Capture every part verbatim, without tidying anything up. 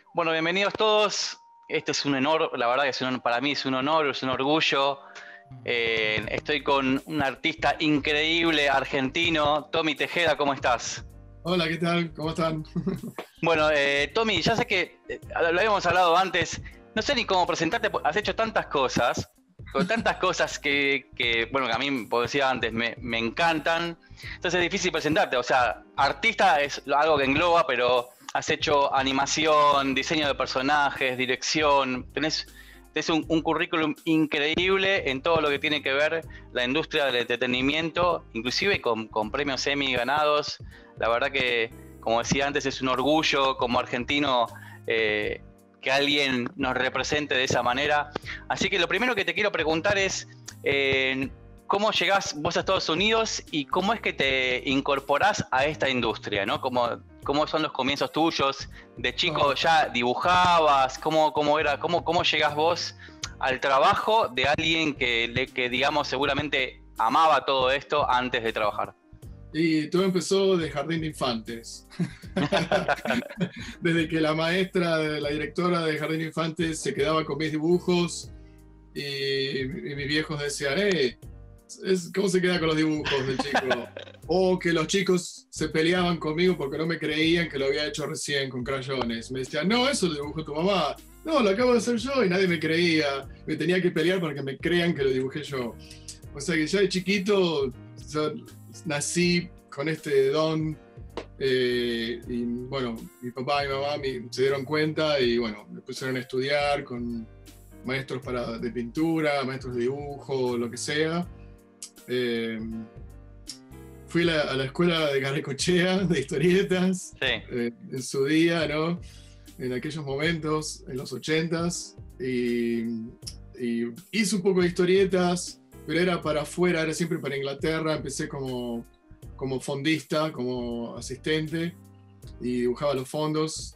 Bueno, bienvenidos todos. Este es un honor, la verdad que es un, para mí es un honor, es un orgullo. Eh, estoy con un artista increíble argentino, Tommy Tejeda, ¿cómo estás? Hola, ¿qué tal? ¿Cómo están? Bueno, eh, Tommy, ya sé que eh, lo habíamos hablado antes, no sé ni cómo presentarte, has hecho tantas cosas, con tantas cosas que, que, bueno, que a mí, como decía antes, me, me encantan, entonces es difícil presentarte, o sea, artista es algo que engloba, pero has hecho animación, diseño de personajes, dirección, tenés, tenés un, un currículum increíble en todo lo que tiene que ver la industria del entretenimiento, inclusive con, con premios Emmy ganados. La verdad que, como decía antes, es un orgullo como argentino eh, que alguien nos represente de esa manera. Así que lo primero que te quiero preguntar es, eh, ¿cómo llegás vos a Estados Unidos y cómo es que te incorporás a esta industria, ¿no? ¿Cómo, cómo son los comienzos tuyos? ¿De chico ya dibujabas? ¿Cómo, cómo era? ¿Cómo, cómo llegás vos al trabajo de alguien que, que, digamos, seguramente amaba todo esto antes de trabajar? Y todo empezó de jardín de infantes. Desde que la maestra, la directora de jardín de infantes se quedaba con mis dibujos y, y mis viejos decían, eh, es, ¿cómo se queda con los dibujos del chico? O que los chicos se peleaban conmigo porque no me creían que lo había hecho recién con crayones. Me decían, no, eso lo dibujó tu mamá. No, lo acabo de hacer yo y nadie me creía. Me tenía que pelear para que me crean que lo dibujé yo. O sea que ya de chiquito yo nací con este don eh, y bueno, mi papá y mi mamá me, se dieron cuenta y bueno, me pusieron a estudiar con maestros para, de pintura, maestros de dibujo, lo que sea. Eh, fui la, a la escuela de Garrecochea, de historietas, Sí. eh, en su día, ¿no? En aquellos momentos, en los ochentas, y, y hice un poco de historietas, pero era para afuera, era siempre para Inglaterra. Empecé como, como fondista, como asistente, y dibujaba los fondos.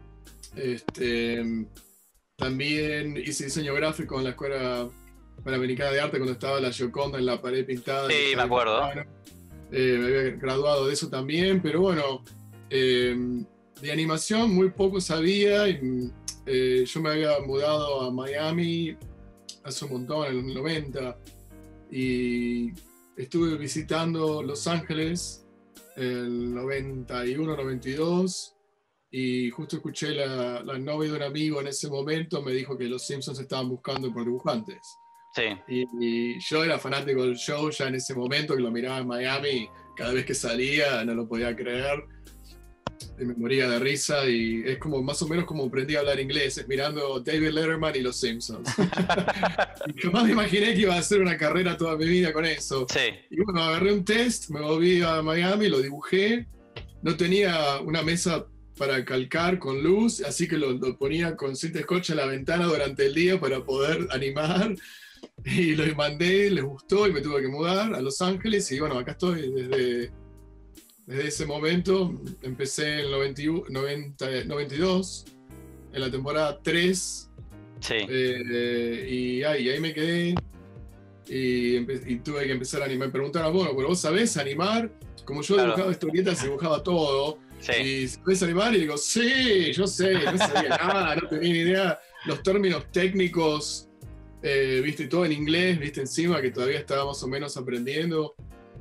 Este, también hice diseño gráfico en la Escuela Panamericana de Arte cuando estaba la Gioconda en la pared pintada. Sí, me acuerdo. Eh, me había graduado de eso también, pero bueno, eh, de animación muy poco sabía. Y, eh, yo me había mudado a Miami hace un montón, en los noventa, y estuve visitando Los Ángeles en el noventa y uno, noventa y dos, y justo escuché la, la novia de un amigo en ese momento, me dijo que los Simpsons estaban buscando por dibujantes. Sí. Y, y yo era fanático del show ya en ese momento, que lo miraba en Miami, cada vez que salía no lo podía creer, y me moría de risa, y es como más o menos como aprendí a hablar inglés, es mirando David Letterman y los Simpsons. Y jamás me imaginé que iba a hacer una carrera toda mi vida con eso. Sí. Y bueno, agarré un test, me volví a Miami, lo dibujé, no tenía una mesa para calcar con luz, así que lo, lo ponía con cinta scotch en la ventana durante el día para poder animar. Y lo mandé, les gustó y me tuve que mudar a Los Ángeles. Y bueno, acá estoy desde, desde ese momento. Empecé en el noventa y uno, noventa, noventa y dos, en la temporada tres. Sí. Eh, y ahí, ahí me quedé. Y, y tuve que empezar a animar. Me preguntaron, bueno, pero vos sabés animar. Como yo Claro. dibujaba historietas, dibujaba todo. Sí. Y ¿sabés animar? Y digo, sí, yo sé, no sabía nada, no tenía ni idea. Los términos técnicos. Eh, viste, todo en inglés, viste, encima, que todavía estaba más o menos aprendiendo.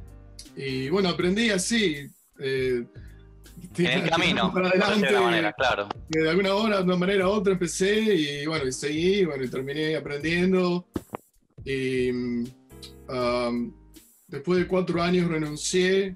Y bueno, aprendí así. Eh, en el camino, para adelante, de alguna manera, claro. De alguna hora, de una manera u otra empecé y bueno, y seguí, bueno, y terminé aprendiendo. Y um, después de cuatro años renuncié,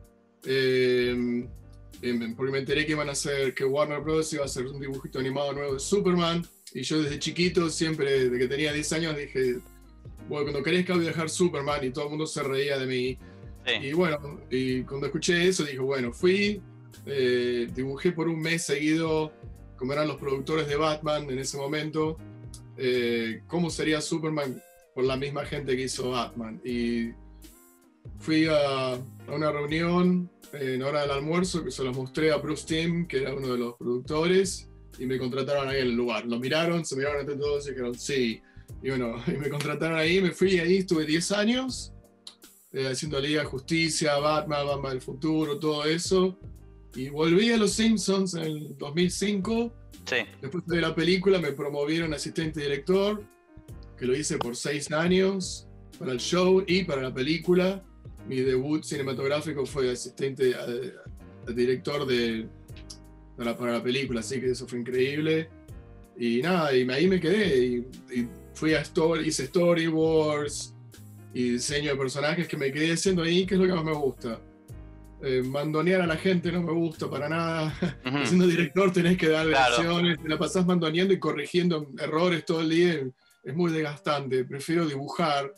eh, porque me enteré que iban a hacer, que Warner Bros. Iba a hacer un dibujito animado nuevo de Superman. Y yo desde chiquito, siempre, desde que tenía diez años, dije, bueno, cuando crezca voy a dejar Superman, y todo el mundo se reía de mí. Sí. Y bueno, y cuando escuché eso, dije, bueno, fui, eh, dibujé por un mes seguido, como eran los productores de Batman en ese momento, eh, cómo sería Superman por la misma gente que hizo Batman. Y fui a, a una reunión en hora del almuerzo, que se los mostré a Bruce Timm, que era uno de los productores, y me contrataron ahí en el lugar. Lo miraron, se miraron entre todos y dijeron sí. Y bueno, y me contrataron ahí, me fui ahí, estuve diez años eh, haciendo Liga de Justicia, Batman, Batman del futuro, todo eso. Y volví a Los Simpsons en el dos mil cinco. Sí. Después de la película me promovieron asistente director, que lo hice por seis años para el show y para la película. Mi debut cinematográfico fue asistente a, a director de, para, para la película, así que eso fue increíble. Y nada, y ahí me quedé. Y, y fui a story, hice storyboards y diseño de personajes, que me quedé haciendo ahí, que es lo que más me gusta. Eh, mandonear a la gente no me gusta para nada. Uh-huh. Siendo director tenés que dar claro. lecciones, te la pasás mandoneando y corrigiendo errores todo el día. Es muy desgastante, prefiero dibujar.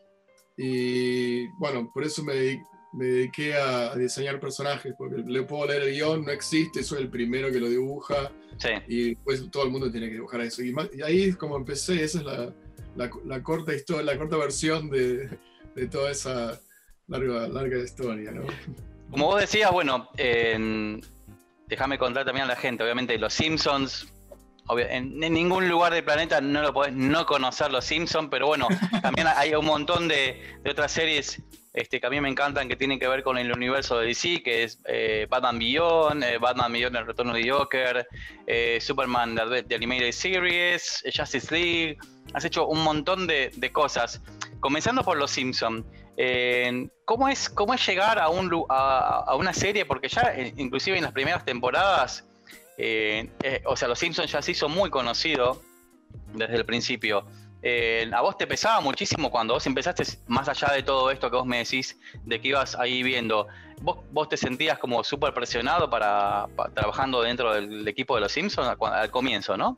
Y bueno, por eso me, dediqué, me dediqué a diseñar personajes, porque le puedo leer el guión, no existe, soy el primero que lo dibuja. Sí. Y pues todo el mundo tiene que dibujar eso. Y, más, y ahí es como empecé, esa es la, la, la corta historia, la corta versión de, de toda esa larga, larga historia, ¿no? Como vos decías, bueno, eh, déjame contar también a la gente, obviamente Los Simpsons, obvio, en, en ningún lugar del planeta no lo podés no conocer Los Simpsons, pero bueno, también hay un montón de, de otras series este, que a mí me encantan, que tienen que ver con el universo de D C, que es eh, Batman Beyond, eh, Batman Beyond El Retorno de Joker, eh, Superman The, The Animated Series, Justice League. Has hecho un montón de, de cosas, comenzando por Los Simpsons. Eh, ¿cómo, es, ¿Cómo es llegar a, un, a, a una serie? Porque ya, eh, inclusive en las primeras temporadas, eh, eh, o sea, Los Simpsons ya se hizo muy conocido desde el principio. Eh, ¿A vos te pesaba muchísimo cuando vos empezaste, más allá de todo esto que vos me decís, de que ibas ahí viendo, vos, vos te sentías como súper presionado para, para trabajando dentro del equipo de Los Simpsons al, al comienzo, ¿no?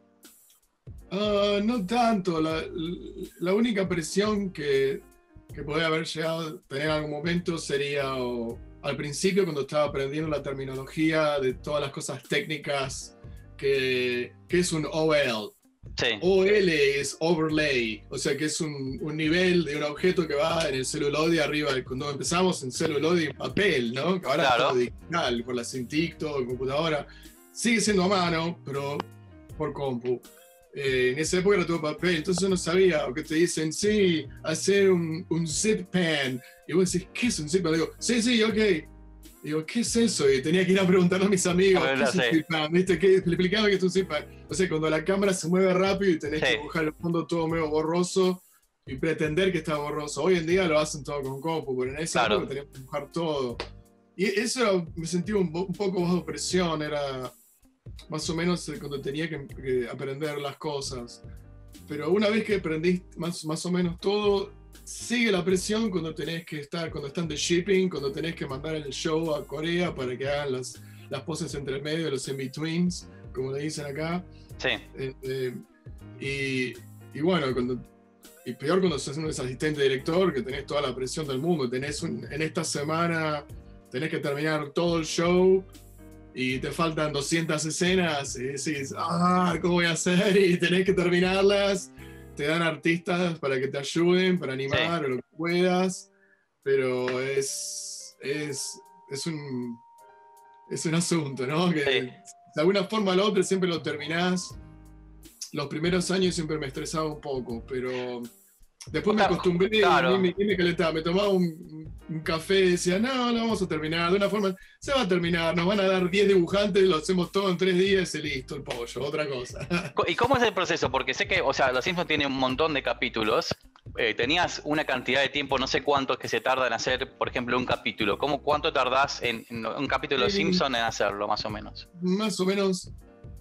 Uh, no tanto. La, la única presión que, que podía haber llegado a tener en algún momento sería o, al principio, cuando estaba aprendiendo la terminología de todas las cosas técnicas, que, que es un O L. Sí. O L es overlay, o sea que es un, un nivel de un objeto que va en el celuloide arriba. Cuando empezamos en celuloide y papel, ¿no? Que ahora claro. es todo digital, por la Cintiq, computadora. Sigue siendo a mano, pero por compu. Eh, en esa época era todo papel, entonces yo no sabía, o que te dicen, sí, hacer un, un zip pan. Y vos decís, ¿qué es un zip pan? Digo, sí, sí, ok. Y digo, ¿qué es eso? Y tenía que ir a preguntarle a mis amigos, ¿qué es un zip pan? ¿Viste? ¿Qué? Le explicaba que es un zip pan. O sea, cuando la cámara se mueve rápido y tenés sí. que dibujar el fondo todo medio borroso y pretender que está borroso. Hoy en día lo hacen todo con compu, pero en esa claro. época teníamos que dibujar todo. Y eso era, me sentía un, un poco bajo presión, era más o menos cuando tenía que, que aprender las cosas. Pero una vez que aprendí más, más o menos todo, sigue la presión cuando tenés que estar, cuando están de shipping, cuando tenés que mandar el show a Corea para que hagan las, las poses entre el medio, los in-betweens, como le dicen acá. Sí. Eh, eh, y, y bueno, cuando, y peor cuando sos un asistente director, que tenés toda la presión del mundo, tenés un, en esta semana tenés que terminar todo el show y te faltan doscientas escenas y decís, ah, ¿cómo voy a hacer? Y tenés que terminarlas. Te dan artistas para que te ayuden, para animar, sí. o lo que puedas, pero es, es, es, un, es un asunto, ¿no? Que sí. de alguna forma o la otra siempre lo terminás. Los primeros años siempre me estresaba un poco, pero después me acostumbré claro. y me, me calentaba. Me tomaba un, un café y decía, no, no vamos a terminar. De una forma, se va a terminar, nos van a dar diez dibujantes, lo hacemos todo en tres días y listo, el pollo, otra cosa. ¿Y cómo es el proceso? Porque sé que, o sea, Los Simpsons tiene un montón de capítulos. Eh, tenías una cantidad de tiempo, no sé cuánto que se tarda en hacer, por ejemplo, un capítulo. ¿Cómo, ¿Cuánto tardás en, en un capítulo de Los Simpsons en hacerlo, más o menos? Más o menos...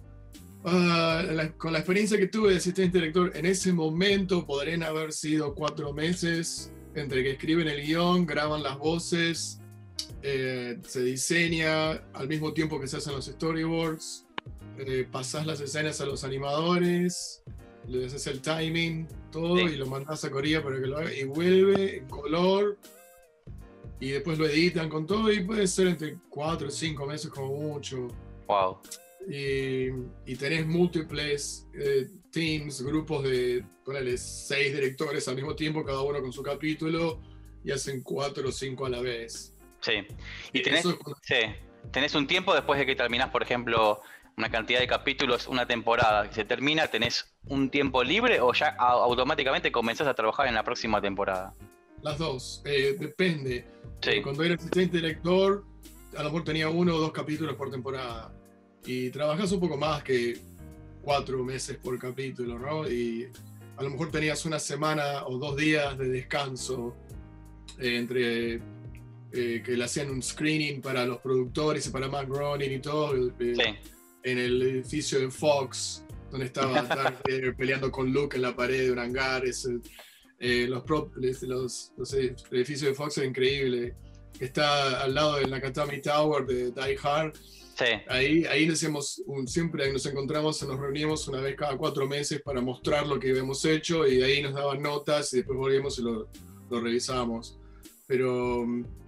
Uh, la, con la experiencia que tuve de asistente director, en ese momento podrían haber sido cuatro meses entre que escriben el guión, graban las voces, eh, se diseña al mismo tiempo que se hacen los storyboards, eh, pasás las escenas a los animadores, le haces el timing, todo, sí. y lo mandás a Corea para que lo haga, y vuelve en color, y después lo editan con todo, y puede ser entre cuatro o cinco meses como mucho. Wow. Y, y tenés múltiples eh, teams, grupos de, ponele, seis directores al mismo tiempo, cada uno con su capítulo, y hacen cuatro o cinco a la vez. Sí. Y tenés, Eso, sí. tenés un tiempo después de que terminás, por ejemplo, una cantidad de capítulos, una temporada que se termina, ¿tenés un tiempo libre o ya automáticamente comenzás a trabajar en la próxima temporada? Las dos, eh, depende. Sí. Eh, cuando era asistente director, a lo mejor tenía uno o dos capítulos por temporada. Y trabajás un poco más que cuatro meses por capítulo, ¿no? Y a lo mejor tenías una semana o dos días de descanso eh, entre eh, que le hacían un screening para los productores y para Matt Groening y todo, eh, sí. en el edificio de Fox, donde estaba Darth Vader peleando con Luke en la pared de un hangar. Es, eh, los, los, los, los edificios de Fox es increíble. Está al lado de la Nakatomi Tower de Die Hard. Sí. Ahí, ahí nos hacemos un, siempre nos encontramos, nos reunimos una vez cada cuatro meses para mostrar lo que habíamos hecho, y ahí nos daban notas y después volvíamos y lo, lo revisamos. Pero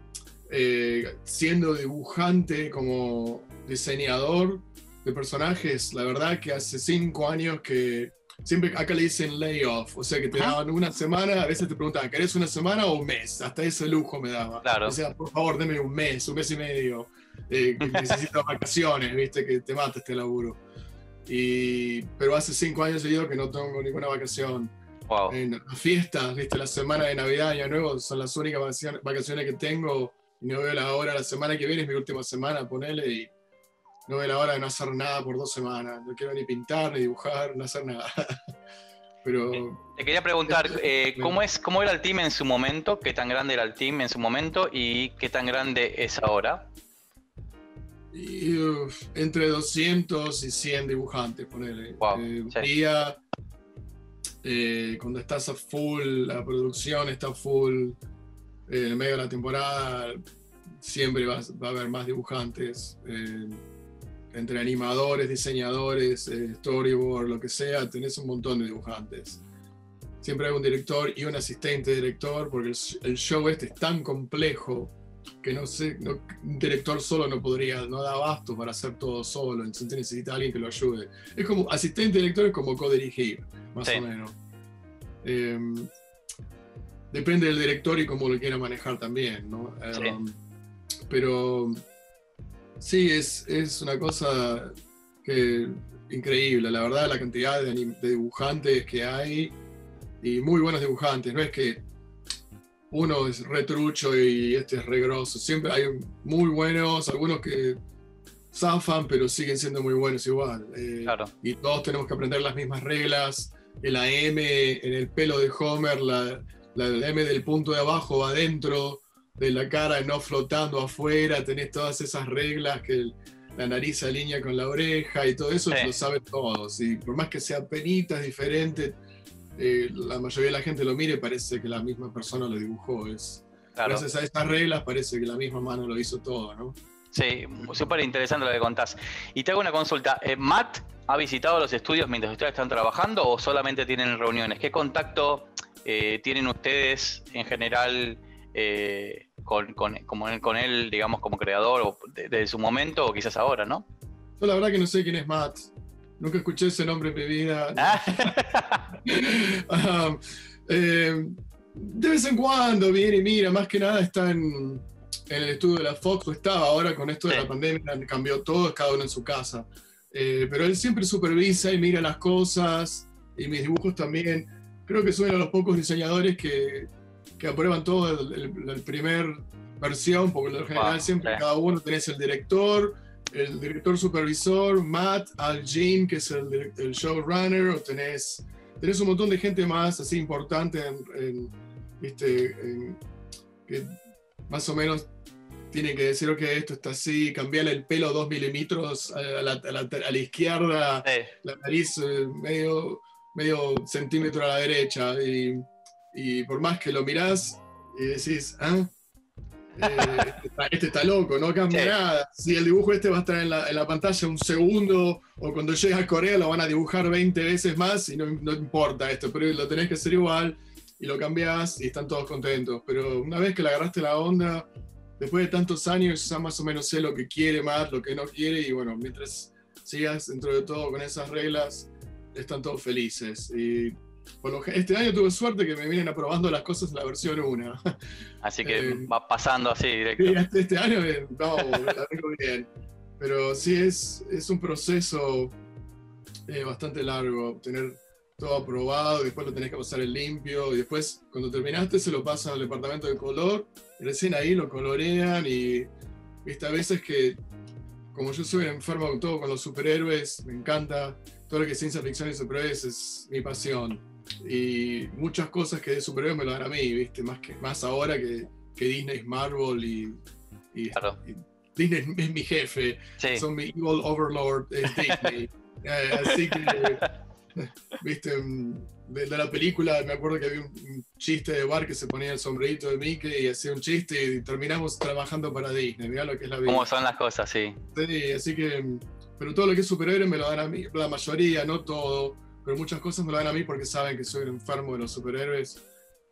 eh, siendo dibujante como diseñador de personajes, la verdad que hace cinco años que siempre acá le dicen layoff, o sea que te daban una semana, a veces te preguntaban, ¿querés una semana o un mes? Hasta ese lujo me daba. Claro. O sea, por favor, deme un mes, un mes y medio. Eh, que necesito vacaciones, viste, que te mata este laburo. Y, pero hace cinco años seguido que no tengo ninguna vacación. Wow. En las fiestas, viste, la semana de Navidad y Año Nuevo son las únicas vacaciones que tengo, y no veo la hora. La semana que viene es mi última semana, ponele, y no veo la hora de no hacer nada por dos semanas. No quiero ni pintar, ni dibujar, no hacer nada. Pero te quería preguntar, eh, ¿cómo, es, ¿cómo era el team en su momento? ¿Qué tan grande era el team en su momento y qué tan grande es ahora? Y, uf, entre doscientos y cien dibujantes, ponele. Wow, eh, sí. Día, eh, cuando estás a full, la producción está full, eh, en medio de la temporada, siempre va, va a haber más dibujantes. Eh, entre animadores, diseñadores, eh, storyboard, lo que sea, tenés un montón de dibujantes. Siempre hay un director y un asistente director, porque el, el show este es tan complejo que no sé, no, un director solo no podría, no da abasto para hacer todo solo, entonces necesita a alguien que lo ayude. Es como, asistente director es como co-dirigir, más sí. o menos. Eh, depende del director y cómo lo quiera manejar también, ¿no? Sí. Um, pero sí, es, es una cosa que, increíble, la verdad, la cantidad de, de dibujantes que hay, y muy buenos dibujantes, no es que uno es retrucho y este es regroso. Siempre hay muy buenos, algunos que zafan, pero siguen siendo muy buenos igual. Eh, claro. Y todos tenemos que aprender las mismas reglas. En la M, en el pelo de Homer, la, la M del punto de abajo va dentro de la cara, no flotando afuera. Tenés todas esas reglas, que el, la nariz se alinea con la oreja y todo eso, sí. Lo saben todos. Y por más que sea penitas diferentes, Eh, la mayoría de la gente lo mire, parece que la misma persona lo dibujó. Es, claro. Gracias a estas reglas parece que la misma mano lo hizo todo, ¿no? Sí, súper interesante lo que contás. Y te hago una consulta. Eh, ¿Matt ha visitado los estudios mientras ustedes están trabajando o solamente tienen reuniones? ¿Qué contacto eh, tienen ustedes en general eh, con, con, con, con él, digamos, como creador, o desde de su momento o quizás ahora, ¿no? Yo la verdad que no sé quién es Matt. Nunca escuché ese nombre en mi vida. um, eh, de vez en cuando viene y mira, más que nada está en, en el estudio de la Fox, o estaba ahora con esto de sí. la pandemia, cambió todo, cada uno en su casa. Eh, pero él siempre supervisa y mira las cosas, y mis dibujos también. Creo que soy uno de los pocos diseñadores que, que aprueban todo el, el, el primer versión, porque en general wow, siempre sí. cada uno tenés el director, el director supervisor, Matt, Al Jean, que es el, el showrunner, o tenés, tenés un montón de gente más así importante, en, en, ¿viste? En, que más o menos tienen que decir, ok, esto está así, cambiarle el pelo dos milímetros a la, a la, a la izquierda, sí. la nariz medio, medio centímetro a la derecha, y, y por más que lo mirás y decís, ¿ah? Eh, este, está, este está loco, no cambia sí. nada. Si el dibujo este va a estar en la, en la pantalla un segundo, o cuando llegues a Corea lo van a dibujar veinte veces más y no, no importa esto, pero lo tenés que hacer igual y lo cambiás y están todos contentos. Pero una vez que le agarraste la onda, después de tantos años ya más o menos sé lo que quiere más, lo que no quiere, y bueno, mientras sigas dentro de todo con esas reglas, están todos felices. Y bueno, este año tuve suerte que me vienen aprobando las cosas en la versión uno. Así que eh, va pasando así directo. Sí, este, este año no, la tengo bien. Pero sí es, es un proceso eh, bastante largo, tener todo aprobado, después lo tenés que pasar en limpio, y después cuando terminaste se lo pasan al departamento de color, y recién ahí lo colorean, y viste, a veces que, como yo soy enfermo con todo con los superhéroes, me encanta, todo lo que es ciencia ficción y superhéroes es mi pasión. Y muchas cosas que de superhéroes me lo dan a mí, viste, más, que, más ahora que, que Disney, Marvel y, y, Claro. y Disney es mi jefe, Sí. son mi evil overlord, es Disney. eh, así que, viste, de, de la película me acuerdo que había un, un chiste de bar que se ponía el sombrerito de Mickey y hacía un chiste y terminamos trabajando para Disney, mirá lo que es la vida. ¿Cómo son las cosas? Sí. Sí, así que, pero todo lo que es superhéroe me lo dan a mí, la mayoría, no todo, pero muchas cosas me lo dan a mí porque saben que soy un enfermo de los superhéroes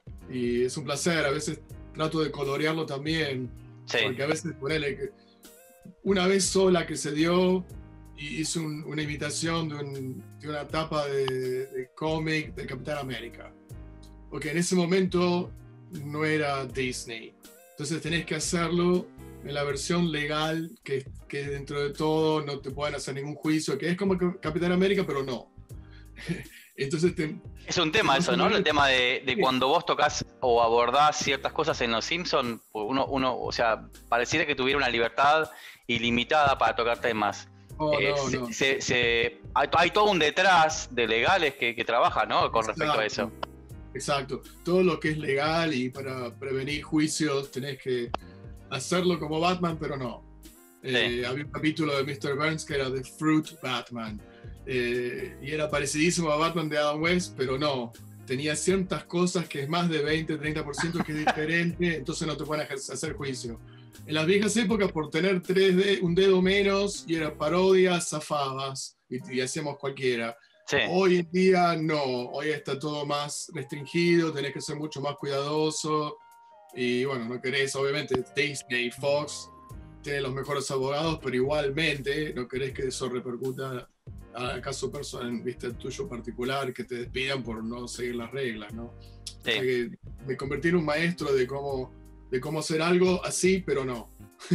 y es un placer, a veces trato de colorearlo también, Sí. porque a veces ponele que una vez sola que se dio y hice un, una imitación de, un, de una tapa de, de cómic de Capitán América, porque en ese momento no era Disney, entonces tenés que hacerlo en la versión legal, que, que dentro de todo no te puedan hacer ningún juicio, que es como Capitán América, pero no. Entonces te, Es un tema eso, ¿no? El tema de, de cuando vos tocas o abordás ciertas cosas en Los Simpsons, uno, uno, o sea, pareciera que tuviera una libertad ilimitada para tocar temas. oh, Eh, no, se- no. se- se- hay, hay todo un detrás de legales que, que trabajan, ¿no? Con respecto a eso. Exacto. Todo lo que es legal y para prevenir juicios tenés que hacerlo como Batman, pero no. Eh, Había un capítulo de míster Burns que era The Fruit Batman. Eh, y era parecidísimo a Batman de Adam West, pero no. Tenía ciertas cosas que es más de veinte, treinta por ciento que es diferente, entonces no te pueden ejer- hacer juicio. En las viejas épocas, por tener tres de- un dedo menos y era parodia, zafabas y, y hacíamos cualquiera. Sí. Hoy en día no, hoy está todo más restringido, tenés que ser mucho más cuidadoso y bueno, no querés, obviamente Disney, Fox tienen los mejores abogados, pero igualmente no querés que eso repercuta a caso personal, viste, tuyo particular, que te despidan por no seguir las reglas, ¿no? Sí. O sea que me convertí en un maestro de cómo, de cómo hacer algo así, pero no.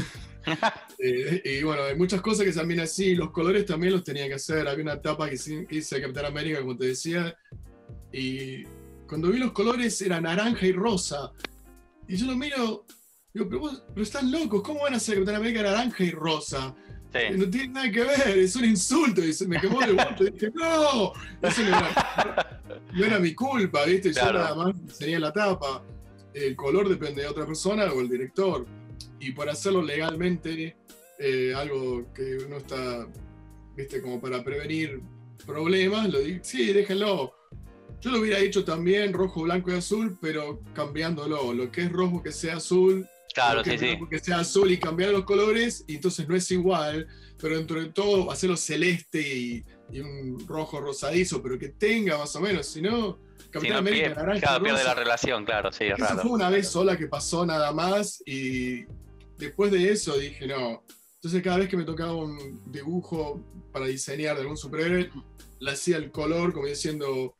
Eh, y bueno, hay muchas cosas que también así, los colores también los tenía que hacer. Había una etapa que hice que hice de Capitán América, como te decía, y cuando vi los colores era naranja y rosa. Y yo lo miro, digo, pero, vos, pero están locos, ¿cómo van a hacer Capitán América naranja y rosa? Sí. No tiene nada que ver, es un insulto. Y se me quemó de vuelta. Y dije, no, eso no era, no era mi culpa, ¿viste? Claro. Yo nada más tenía la tapa. El color depende de otra persona o el director. Y por hacerlo legalmente, eh, algo que uno está, ¿viste? Como para prevenir problemas, lo digo, sí, déjenlo. Yo lo hubiera hecho también rojo, blanco y azul, pero cambiándolo. Lo que es rojo que sea azul. Claro, Lo que sí, es sí. blanco que sea azul y cambiar los colores, y entonces no es igual, pero dentro de todo hacerlo celeste y, y un rojo rosadizo, pero que tenga más o menos, si no, Si Capitán no, América, pierde, naranja, claro, pierde rosa. la relación, claro, sí, es Eso raro. fue una vez sola que pasó nada más, y después de eso dije no. Entonces cada vez que me tocaba un dibujo para diseñar de algún superhéroe, le hacía el color como diciendo,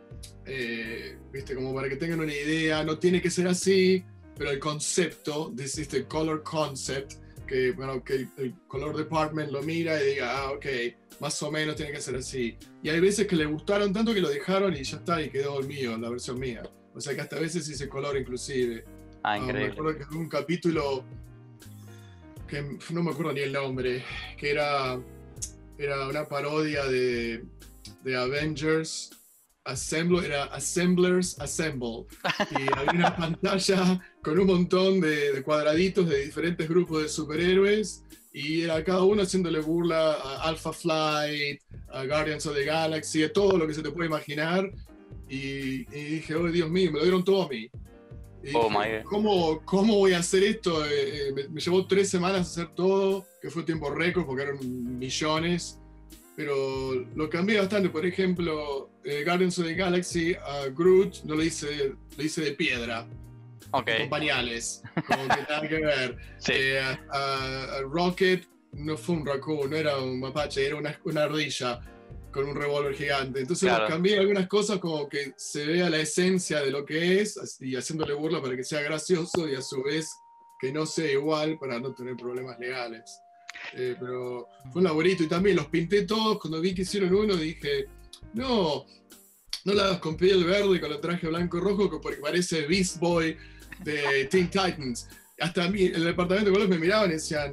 eh, viste, como para que tengan una idea, no tiene que ser así, pero el concepto, de este color concept, que, bueno, que el, el color department lo mira y diga, ah, ok, más o menos tiene que ser así. Y hay veces que le gustaron tanto que lo dejaron y ya está, y quedó el mío, la versión mía. O sea que hasta a veces hice color inclusive. Ah, Ah, me increíble. acuerdo que hubo un capítulo que no me acuerdo ni el nombre, que era, era una parodia de, de Avengers Assemble, era Assemblers Assemble. Y había una pantalla con un montón de, de cuadraditos de diferentes grupos de superhéroes y era cada uno haciéndole burla a Alpha Flight, a Guardians of the Galaxy, a todo lo que se te puede imaginar. Y, y dije, oh Dios mío, me lo dieron todo a mí. Y Oh, dije, my God. ¿cómo, ¿Cómo voy a hacer esto? Eh, eh, me, me llevó tres semanas hacer todo, que fue tiempo récord porque eran millones. Pero lo cambié bastante. Por ejemplo, eh, Guardians of the Galaxy a Groot no lo hice, lo hice de piedra, Ok, con pañales, como que nada que ver. sí. Eh, a, a- a Rocket no fue un raccoon, no era un mapache, era una, una ardilla con un revólver gigante. Entonces Claro. cambié algunas cosas como que se vea la esencia de lo que es y haciéndole burla para que sea gracioso y a su vez que no sea igual para no tener problemas legales. Eh, pero fue un laborito y también los pinté todos. Cuando vi que hicieron uno dije, no, no la hagas con piel verde con el traje blanco y rojo porque parece Beast Boy de Teen Titans. Hasta a mí, en el departamento de colores me miraban y decían,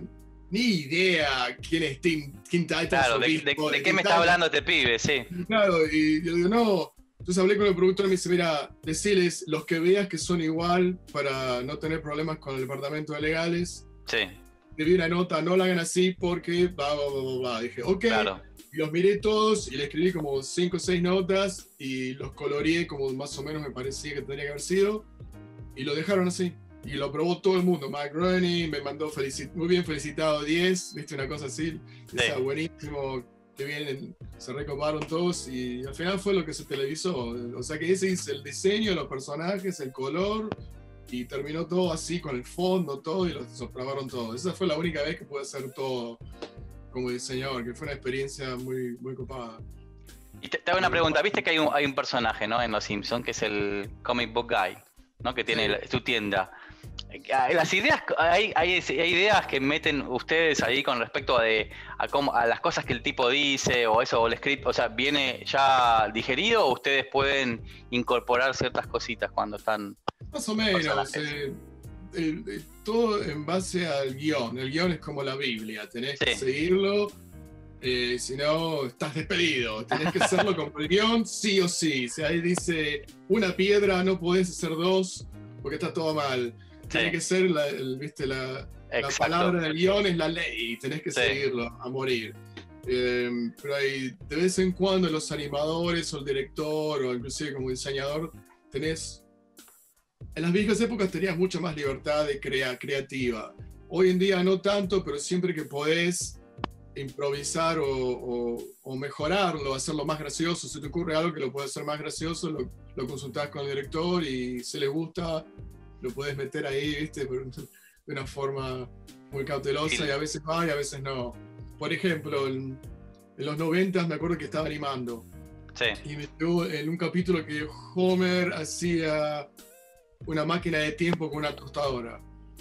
ni idea quién es Tim, Teen Titans. Claro, de, de, de, de qué me está hablando este pibe, sí. Claro, y yo digo, no. Entonces hablé con el productor y me dice, mira, deciles los que veas que son igual para no tener problemas con el departamento de legales. Sí. Escribí una nota, no la hagan así porque bla, bla, bla, bla. Dije, ok. Claro. Y los miré todos y le escribí como cinco o seis notas y los coloreé como más o menos me parecía que tendría que haber sido. Y lo dejaron así. Y lo aprobó todo el mundo. Mike Groening me mandó felicit muy bien felicitado diez, viste, una cosa así. Sí. O sea, buenísimo, que bien, se recoparon todos y al final fue lo que se televisó. O sea que ese es el diseño, los personajes, el color y terminó todo así con el fondo, todo y los aprobaron todo. Esa fue la única vez que pude hacer todo como diseñador, que fue una experiencia muy, muy copada. Y te, te hago una pregunta, viste que hay un, hay un personaje, ¿no? En Los Simpsons que es el Comic Book Guy, ¿no? Que tiene sí. su tienda. Las ideas, hay, hay, hay ideas que meten ustedes ahí con respecto a, de, a, cómo, a las cosas que el tipo dice o eso, o el script, o sea, ¿viene ya digerido o ustedes pueden incorporar ciertas cositas cuando están? Más o menos, eh, eh, eh, todo en base al guión. El guión es como la Biblia, tenés sí. que seguirlo, eh, si no estás despedido, tenés que hacerlo con el guión sí o sí. Si ahí dice una piedra, no podés hacer dos porque está todo mal. Tiene sí. que ser, la, el, ¿viste? La, la palabra del guión es la ley y tenés que sí. seguirlo a morir. Eh, pero hay, de vez en cuando los animadores o el director o inclusive como diseñador tenés... En las viejas épocas tenías mucha más libertad de crea, creativa. Hoy en día no tanto, pero siempre que podés improvisar o, o, o mejorarlo, hacerlo más gracioso, si te ocurre algo que lo puede hacer más gracioso, lo, lo consultás con el director y si le gusta... lo puedes meter ahí, ¿viste? Pero de una forma muy cautelosa sí. y a veces va y a veces no. Por ejemplo, en, en los noventas me acuerdo que estaba animando. Sí. Y me dio en un capítulo que Homer hacía una máquina de tiempo con una tostadora.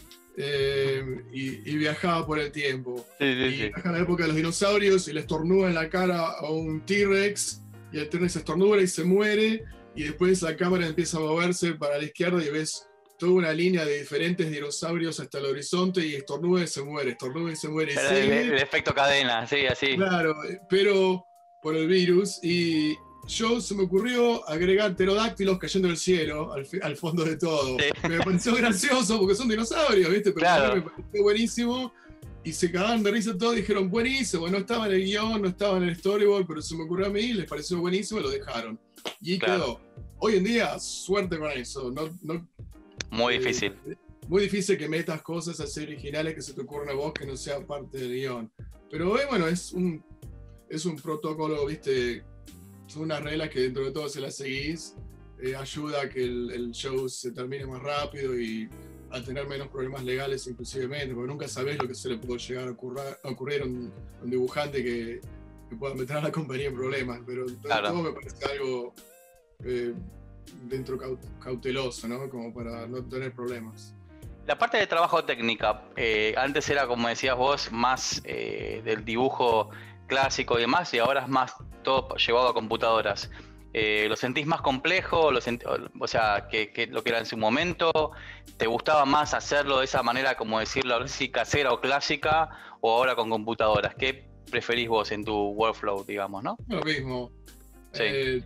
Eh, y, y viajaba por el tiempo. Sí, sí, y sí. viaja a la época de los dinosaurios y le estornuda en la cara a un T-Rex y el T-Rex estornuda y se muere y después la cámara empieza a moverse para la izquierda y ves toda una línea de diferentes dinosaurios hasta el horizonte y estornuda y se muere, estornuda y se muere. Pero el, el efecto cadena, sí, así. Claro, pero por el virus. Y yo se me ocurrió agregar pterodáctilos cayendo del cielo al, al fondo de todo. Sí. Me pareció gracioso porque son dinosaurios, ¿viste? Pero claro. a mí me pareció buenísimo. Y se cagaban de risa todos, dijeron buenísimo, no estaba en el guión, no estaba en el storyboard, pero se me ocurrió a mí, les pareció buenísimo y lo dejaron. Y claro. quedó. Hoy en día, suerte con eso. No, no, Muy difícil. Eh, muy difícil que metas cosas así originales que se te ocurran a vos que no sean parte del guión. Pero eh, bueno, es un, es un protocolo, ¿viste? Son unas reglas que dentro de todo se las seguís. Eh, ayuda a que el, el show se termine más rápido y a tener menos problemas legales inclusivemente, porque nunca sabés lo que se le puede llegar a ocurrir a, ocurrir a un, un dibujante que, que pueda meter a la compañía en problemas. Pero claro. todo me parece algo... Eh, dentro cauteloso, ¿no? Como para no tener problemas. La parte de trabajo técnica, eh, antes era, como decías vos, más eh, del dibujo clásico y demás, y ahora es más todo llevado a computadoras. Eh, ¿Lo sentís más complejo? Lo sent... O sea, que, que lo que era en su momento, ¿te gustaba más hacerlo de esa manera, como decirlo, así casera o clásica, o ahora con computadoras? ¿Qué preferís vos en tu workflow, digamos, no? Lo mismo. Sí. Eh,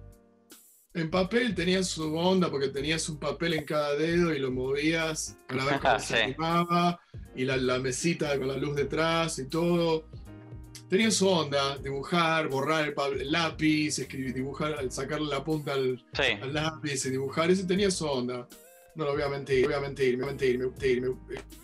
En papel tenías su onda porque tenías un papel en cada dedo y lo movías para ver cómo sí. se animaba y la, la mesita con la luz detrás y todo. Tenía su onda, dibujar, borrar el, el lápiz, escribir, dibujar, sacarle la punta al, sí. al lápiz y dibujar, eso tenía su onda. No lo voy a mentir, voy a mentir, me voy a mentir, me voy a mentir. Me...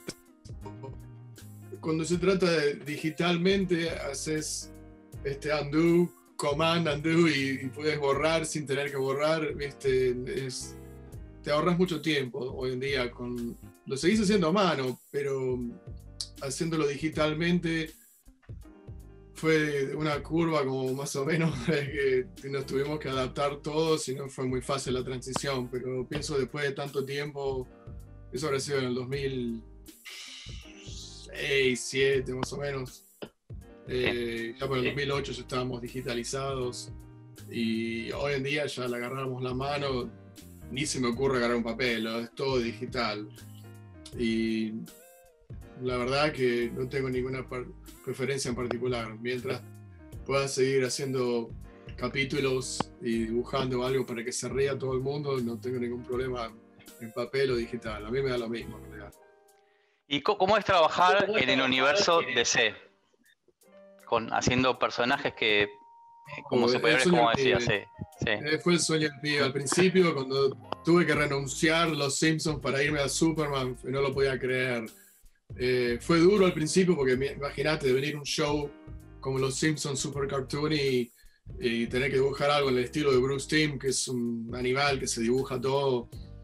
Cuando se trata de digitalmente, haces este undo, command, undo y, y puedes borrar sin tener que borrar, ¿viste? Es, te ahorras mucho tiempo hoy en día. Con, lo seguís haciendo a mano, pero haciéndolo digitalmente fue una curva como más o menos que nos tuvimos que adaptar todos y no fue muy fácil la transición, pero pienso después de tanto tiempo, eso habrá sido en el dos mil seis, dos mil siete más o menos. Eh, ya por el dos mil ocho ya estábamos digitalizados y hoy en día ya le agarramos la mano, ni se me ocurre agarrar un papel, es todo digital. Y la verdad que no tengo ninguna preferencia en particular. Mientras pueda seguir haciendo capítulos y dibujando algo para que se ría todo el mundo, no tengo ningún problema en papel o digital. A mí me da lo mismo, en realidad. ¿Y cómo es trabajar en el universo D C? Con, haciendo personajes que, como oh, superhéroes, como decía, sí, sí. Fue el sueño del pibe. Al principio, cuando tuve que renunciar a Los Simpsons para irme a Superman, no lo podía creer. Eh, fue duro al principio porque imagínate de venir un show como Los Simpsons, super cartoon y, y tener que dibujar algo en el estilo de Bruce Timm, que es un animal que se dibuja todo.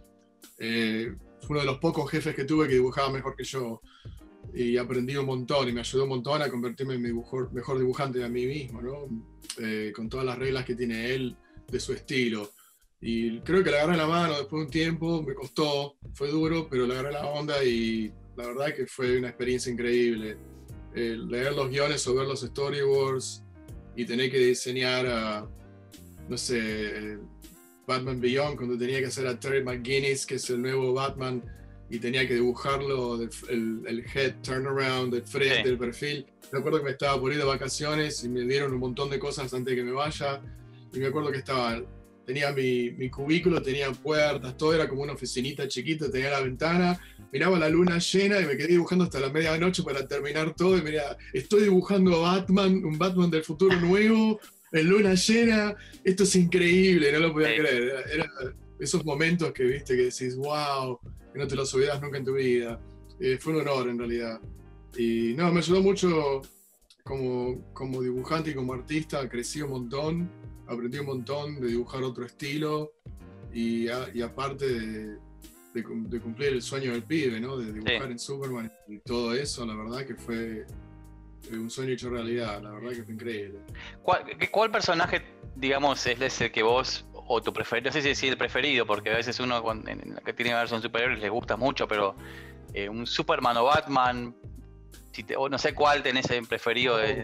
Eh, fue uno de los pocos jefes que tuve que dibujaba mejor que yo y aprendí un montón y me ayudó un montón a convertirme en mi mejor, mejor dibujante de mí mismo, ¿no? Eh, con todas las reglas que tiene él de su estilo. Y creo que le agarré la mano después de un tiempo, me costó, fue duro, pero le agarré la onda y la verdad que fue una experiencia increíble. Eh, leer los guiones o ver los storyboards y tener que diseñar a, no sé, Batman Beyond, cuando tenía que hacer a Terry McGinnis, que es el nuevo Batman, y tenía que dibujarlo, del, el, el head turnaround, del frente, sí. del perfil. Me acuerdo que me estaba por ir de vacaciones y me dieron un montón de cosas antes de que me vaya. Y me acuerdo que estaba, tenía mi, mi cubículo, tenía puertas, todo era como una oficinita chiquita, tenía la ventana, miraba la luna llena y me quedé dibujando hasta la medianoche para terminar todo. Y mira, estoy dibujando a Batman, un Batman del futuro nuevo, en luna llena, esto es increíble, no lo podía sí. creer. Era, era esos momentos que viste que decís, wow, que no te los olvidas nunca en tu vida. Eh, fue un honor en realidad. Y no, me ayudó mucho como, como dibujante y como artista, crecí un montón, aprendí un montón de dibujar otro estilo y, a, y aparte de, de, de cumplir el sueño del pibe, ¿no? De dibujar sí. en Superman y todo eso, la verdad que fue un sueño hecho realidad, la verdad que fue increíble. ¿Cuál, cuál personaje, digamos, es el que vos, o tu preferido, no sé si decir el preferido, porque a veces uno cuando, en la que tiene que ver son superhéroes les gusta mucho, pero eh, un Superman o Batman, si te, o no sé cuál tenés en preferido. De,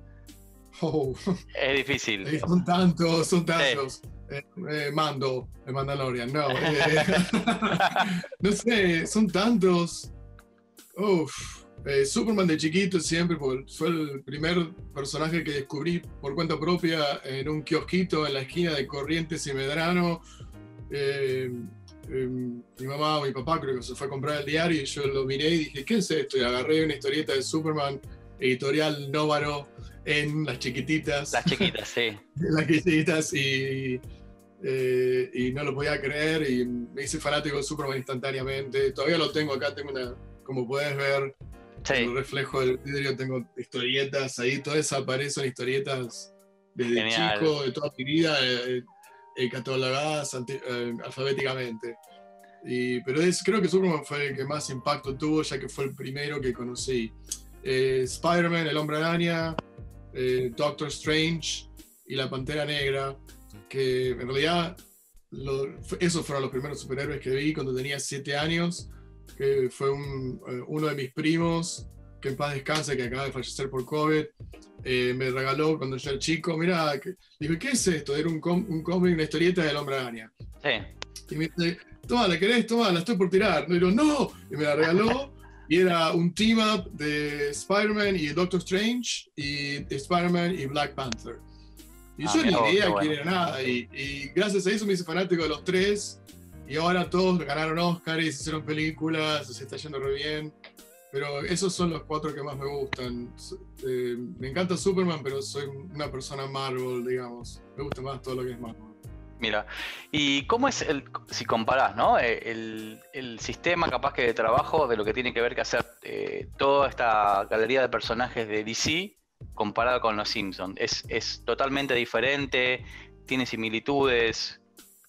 oh. Es difícil. Eh, son tantos, son tantos. Sí. Eh, eh, Mando, de Mandalorian, no. Eh, no sé, son tantos. Uf. Eh, Superman de chiquito siempre, porque fue el primer personaje que descubrí por cuenta propia en un kiosquito en la esquina de Corrientes y Medrano. Eh, eh, mi mamá o mi papá creo que se fue a comprar el diario y yo lo miré y dije, ¿qué es esto? Y agarré una historieta de Superman, editorial Nóvaro, en las chiquititas. Las chiquitas, sí. Las chiquititas y, eh, y no lo podía creer y me hice fanático de Superman instantáneamente. Todavía lo tengo acá, tengo una, como puedes ver, sí. el reflejo del vidrio, tengo historietas ahí, todas esas aparecen historietas desde Genial. chico, de toda mi vida, eh, eh, catalogadas eh, alfabéticamente. Y, pero es, creo que Superman fue el que más impacto tuvo, ya que fue el primero que conocí. Eh, Spider-Man, el Hombre Araña, eh, Doctor Strange y la Pantera Negra, que en realidad lo, esos fueron los primeros superhéroes que vi cuando tenía siete años, que fue un, eh, uno de mis primos, que en paz descanse, que acaba de fallecer por COVID, eh, me regaló cuando yo era chico. Mira, dije, ¿qué es esto? Era un, com un cómic, una historieta del Hombre Araña. Sí. Y me dice, toma, ¿la querés? Toma, la estoy por tirar. Y digo, no, y me la regaló. Y era un team up de Spider-Man y Doctor Strange, y Spider-Man y Black Panther. Y ah, yo ni idea bueno. quién era nada. Y, y gracias a eso me hice fanático de los tres. Y ahora todos ganaron Oscars, hicieron películas, se está yendo re bien. Pero esos son los cuatro que más me gustan. Eh, me encanta Superman, pero soy una persona Marvel, digamos. Me gusta más todo lo que es Marvel. Mira, ¿y cómo es, el, si comparás, ¿no? el, el sistema capaz que de trabajo de lo que tiene que ver que hacer eh, toda esta galería de personajes de D C comparado con los Simpsons? ¿Es, es totalmente diferente? ¿Tiene similitudes?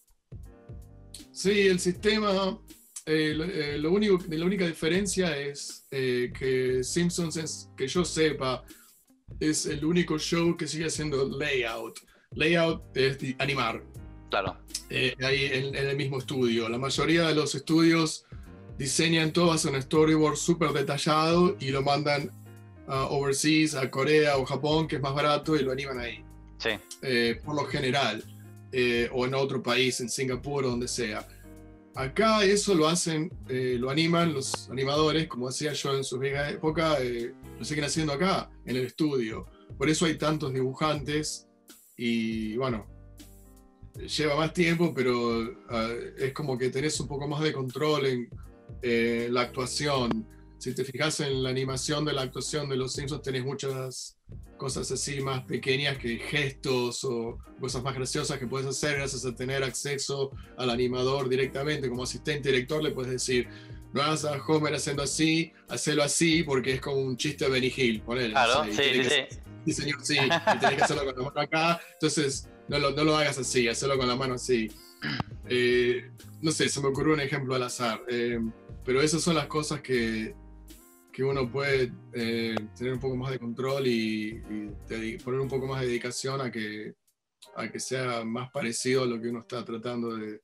Sí, el sistema, eh, lo, eh, lo único, la única diferencia es eh, que Simpsons, es, que yo sepa, es el único show que sigue haciendo layout. Layout es animar. Claro. Eh, ahí en, en el mismo estudio. La mayoría de los estudios diseñan todo, hacen un storyboard súper detallado y lo mandan uh, overseas, a Corea o Japón, que es más barato, y lo animan ahí. Sí. Eh, por lo general. Eh, o en otro país, en Singapur o donde sea. acá eso lo hacen, eh, lo animan los animadores, como hacía yo en su vieja época, eh, lo siguen haciendo acá, en el estudio. Por eso hay tantos dibujantes y bueno, lleva más tiempo, pero uh, es como que tenés un poco más de control en eh, la actuación. Si te fijas en la animación de la actuación de los Simpsons, tenés muchas cosas así más pequeñas, que gestos o cosas más graciosas que puedes hacer gracias a tener acceso al animador directamente. Como asistente director le puedes decir, no hagas a Homer haciendo así, hacelo así, porque es como un chiste de Benny Hill, ponele. Claro, o sea, sí, sí, que, sí. Sí, señor, sí, y tenés que hacerlo con la mano acá, entonces no lo, no lo hagas así, hacerlo con la mano así. Eh, no sé, se me ocurrió un ejemplo al azar, eh, pero esas son las cosas que, que uno puede eh, tener un poco más de control y, y poner un poco más de dedicación a que, a que sea más parecido a lo que uno está tratando de,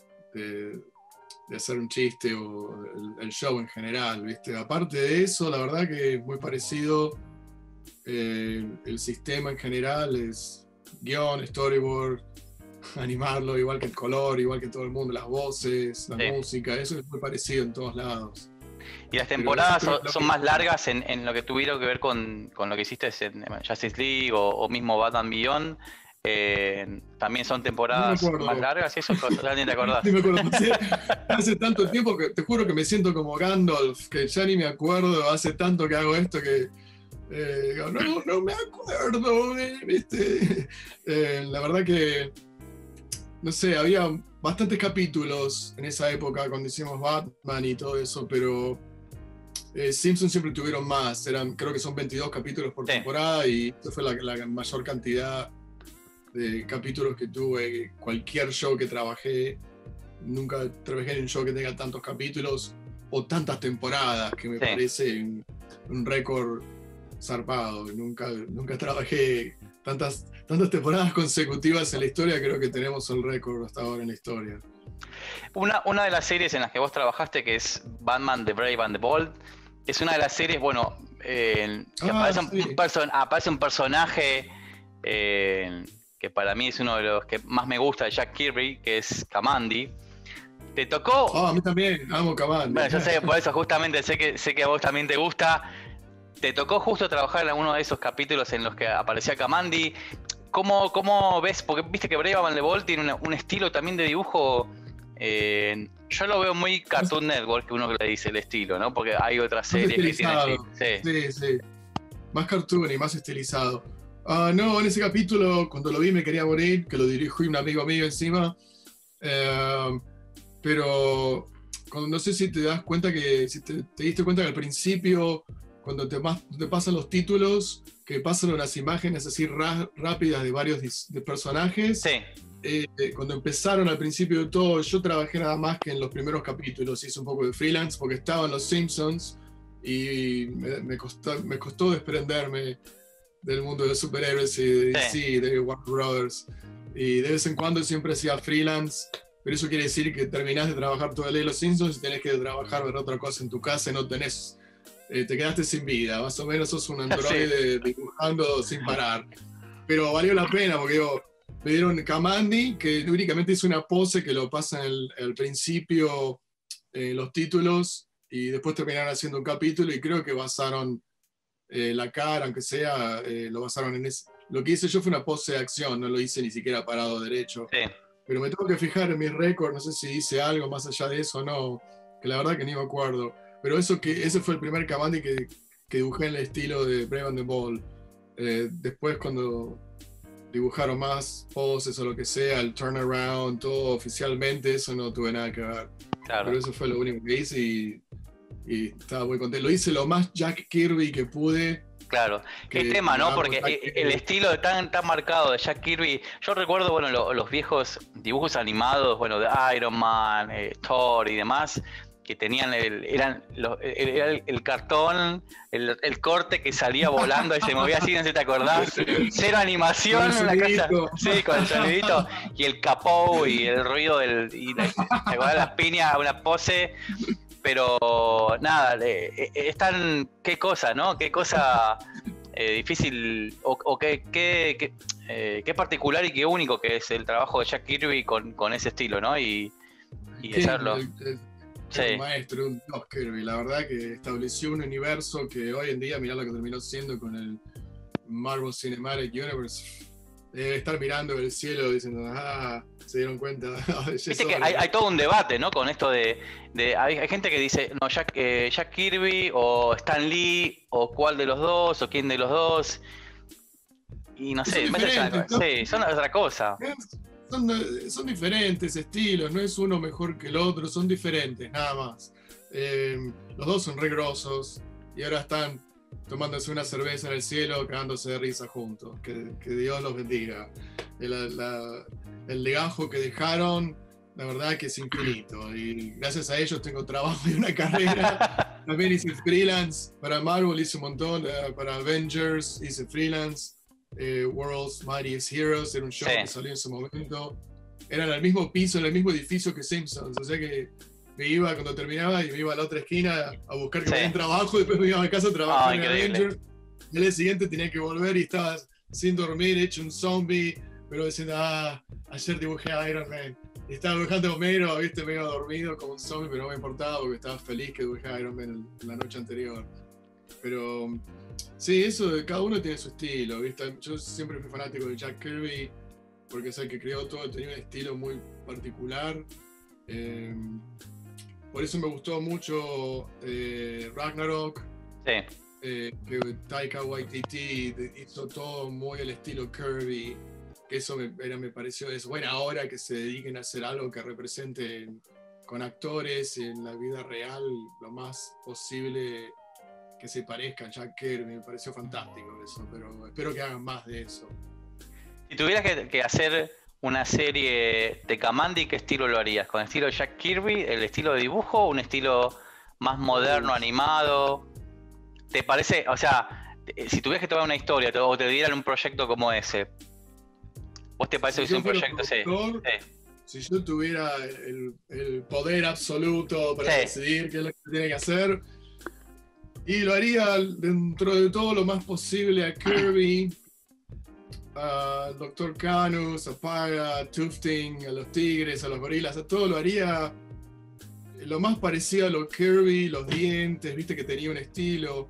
de, de hacer un chiste o el, el show en general, ¿viste? Aparte de eso, la verdad que es muy parecido. Eh, el sistema en general es guión, storyboard, animarlo, igual que el color, igual que todo el mundo, las voces, la Sí. música, eso es muy parecido en todos lados. Y las temporadas Pero son, eso son que- más largas en, en lo que tuvieron que ver con, con lo que hiciste en Justice League o, o mismo Batman Beyond. Eh, también son No me temporadas acuerdo. más largas y eso ya ni te acordás. Sí, me acuerdo, hace, hace tanto tiempo que te juro que me siento como Gandalf, que ya ni me acuerdo, hace tanto que hago esto que eh, digo, no, no me acuerdo, eh, ¿viste? Eh, la verdad que, no sé, había bastantes capítulos en esa época cuando hicimos Batman y todo eso, pero eh, Simpsons siempre tuvieron más, eran, creo que son veintidós capítulos por Sí. temporada y esa fue la, la mayor cantidad de capítulos que tuve. Cualquier show que trabajé, nunca trabajé en un show que tenga tantos capítulos o tantas temporadas, que me Sí. parece un, un récord zarpado. Nunca, nunca trabajé tantas, tantas temporadas consecutivas en la historia, creo que tenemos el récord hasta ahora en la historia. Una, una de las series en las que vos trabajaste, que es Batman The Brave and the Bold, es una de las series, bueno, eh, que Ah, aparece, un, sí. un person- aparece un personaje eh, que para mí es uno de los que más me gusta de Jack Kirby, que es Kamandi. ¿Te tocó? Oh, a mí también, amo Kamandi. Bueno, yo sé que por eso justamente sé que, sé que a vos también te gusta. ¿Te tocó justo trabajar en alguno de esos capítulos en los que aparecía Kamandi? ¿Cómo, cómo ves? Porque viste que Brave and the Bold tiene una- un estilo también de dibujo. eh, yo lo veo muy Cartoon Network, que uno le dice el estilo, ¿no? Porque hay otras Más series que tienen estilizado. estilo. Sí. Sí, sí. Más cartoon y más estilizado. Ah, no, en ese capítulo, cuando lo vi me quería morir, que lo dirigió un amigo mío encima. Eh, pero cuando, no sé si te das cuenta que, si te, te diste cuenta que al principio, cuando te, pas- te pasan los títulos, que pasan unas imágenes así ra- rápidas de varios dis- de personajes. Sí, Eh, cuando empezaron al principio de todo, yo trabajé nada más que en los primeros capítulos, hice un poco de freelance porque estaban los Simpsons y me, me costó, me costó desprenderme del mundo de los superhéroes y de D C, Sí. de Warner Brothers. Y de vez en cuando siempre hacía freelance, pero eso quiere decir que terminás de trabajar todo el día en los Simpsons y tenés que trabajar en otra cosa en tu casa y no tenés, eh, te quedaste sin vida, más o menos sos un androide dibujando sin parar. Pero valió la pena porque digo, me dieron Kamandi, que únicamente hizo una pose que lo pasa en el, al principio en los títulos y después terminaron haciendo un capítulo y creo que basaron eh, la cara, aunque sea, eh, lo basaron en ese. Lo que hice yo fue una pose de acción, no lo hice ni siquiera parado derecho. sí. Pero me tengo que fijar en mis récords, no sé si hice algo más allá de eso o no, que la verdad que ni me acuerdo. Pero eso que, ese fue el primer Kamandi que, que dibujé en el estilo de Brave and the Bold. Eh, después cuando dibujaron más poses o lo que sea, el turnaround, todo oficialmente, eso no tuve nada que ver. Claro. Pero eso fue lo único que hice y, y estaba muy contento. Lo hice lo más Jack Kirby que pude. Claro, qué Que- tema, ¿no? ah, Porque Jack eh, Kirby. el estilo tan, tan marcado de Jack Kirby, yo recuerdo, bueno, lo- los viejos dibujos animados, bueno, de Iron Man, eh, Thor y demás, que tenían el, eran los- el, era el- el cartón, el, el corte que salía volando y se movía así, no sé si te acordás, cero animación Con en el la casa, sonidito. sí, con el sonidito, y el capó y el ruido del, y la- te acordás las piñas, una pose. Pero nada, eh, eh, es tan. Qué cosa, ¿no? Qué cosa eh, difícil o, o qué, qué, qué, eh, qué particular y qué único que es el trabajo de Jack Kirby con, con ese estilo, ¿no? Y, y de serlo. El, el, Sí. un maestro, un Dios Kirby, la verdad que estableció un universo que hoy en día, mirá lo que terminó siendo con el Marvel Cinematic Universe. Debe estar mirando el cielo diciendo, ah, se dieron cuenta. Viste que hay, hay todo un debate, ¿no? Con esto de, de hay, hay gente que dice, no, Jack, eh, Jack Kirby o Stan Lee, o cuál de los dos, o quién de los dos. Y no sé, son me parece diferentes, una- ¿no? sí, son otra cosa. Son, son diferentes estilos, no es uno mejor que el otro, son diferentes, nada más. Eh, los dos son re grosos y ahora están tomándose una cerveza en el cielo, cagándose de risa juntos. Que, que Dios los bendiga. El, la, el legajo que dejaron, la verdad que es infinito. Y gracias a ellos tengo trabajo y una carrera. También hice freelance para Marvel, hice un montón, uh, para Avengers, hice freelance. Eh, World's Mightiest Heroes, era un show Sí. que salió en su momento. Era en el mismo piso, en el mismo edificio que Simpsons. O sea que me iba cuando terminaba y me iba a la otra esquina a buscar que Sí. me den trabajo. Después me iba a casa a trabajar Ah, en increíble. Avengers. Y el día siguiente tenía que volver y estaba sin dormir, hecho un zombie. Pero diciendo, ah, ayer dibujé a Iron Man. Y estaba dibujando a Homero, viste, me iba dormido como un zombie, pero no me importaba porque estaba feliz que dibujé a Iron Man la noche anterior. Pero sí, eso de cada uno tiene su estilo, ¿viste? Yo siempre fui fanático de Jack Kirby porque es el que creó todo, tenía un estilo muy particular. Eh, por eso me gustó mucho eh, Ragnarok, Sí. eh, que Taika Waititi hizo todo muy al estilo Kirby. Que eso me, era, me pareció, es buena hora que se dediquen a hacer algo que represente con actores en la vida real lo más posible que se parezca a Jack Kirby. Me pareció fantástico eso, pero espero que hagan más de eso. Si tuvieras que, que hacer una serie de Kamandi, ¿qué estilo lo harías? ¿Con el estilo Jack Kirby, el estilo de dibujo, o un estilo más moderno, animado? ¿Te parece, o sea, si tuvieras que tomar una historia o te dieran un proyecto como ese, ¿vos te parece Si que es yo un fuera proyecto? Sí. productor, Sí. Si yo tuviera el, el poder absoluto para Sí. decidir qué es lo que tiene que hacer, y lo haría dentro de todo lo más posible a Kirby, al doctor Canus, a Paga, a Tufting, a los tigres, a los gorilas, a todo lo haría lo más parecido a lo Kirby, los dientes, viste que tenía un estilo.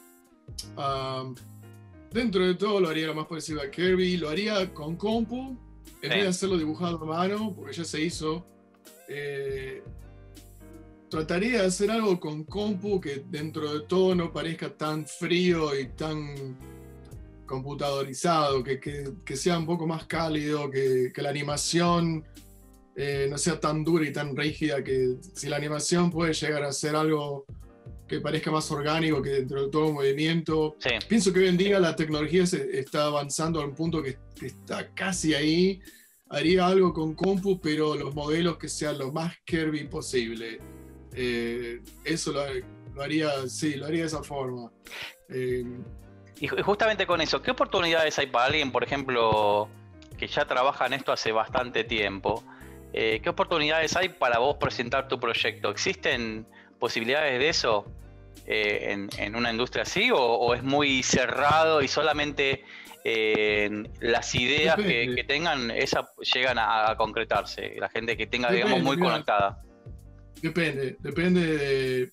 Um, dentro de todo lo haría lo más parecido a Kirby, lo haría con compu, en Sí. vez de hacerlo dibujado a mano, porque ya se hizo. Eh, trataría de hacer algo con compu que dentro de todo no parezca tan frío y tan computadorizado, que, que, que sea un poco más cálido, que, que la animación eh, no sea tan dura y tan rígida, que si la animación puede llegar a ser algo que parezca más orgánico, que dentro de todo movimiento. Sí. Pienso que hoy en día la tecnología se está avanzando a un punto que, que está casi ahí. Haría algo con compu, pero los modelos que sean lo más Kirby posible. Eh, eso lo, lo haría, sí, lo haría de esa forma. Eh, Y ju- justamente con eso, ¿qué oportunidades hay para alguien, por ejemplo, que ya trabaja en esto hace bastante tiempo? Eh, ¿Qué oportunidades hay para vos presentar tu proyecto? ¿Existen posibilidades de eso eh, en, en una industria así? ¿O, o es muy cerrado y solamente eh, las ideas que, Depende. que tengan esa, llegan a, a concretarse? La gente que tenga, digamos, Depende, muy mirá. conectada. Depende, depende de,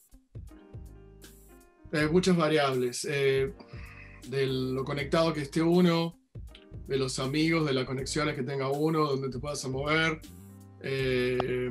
de muchas variables. Eh, de lo conectado que esté uno, de los amigos, de las conexiones que tenga uno, donde te puedas mover. Eh,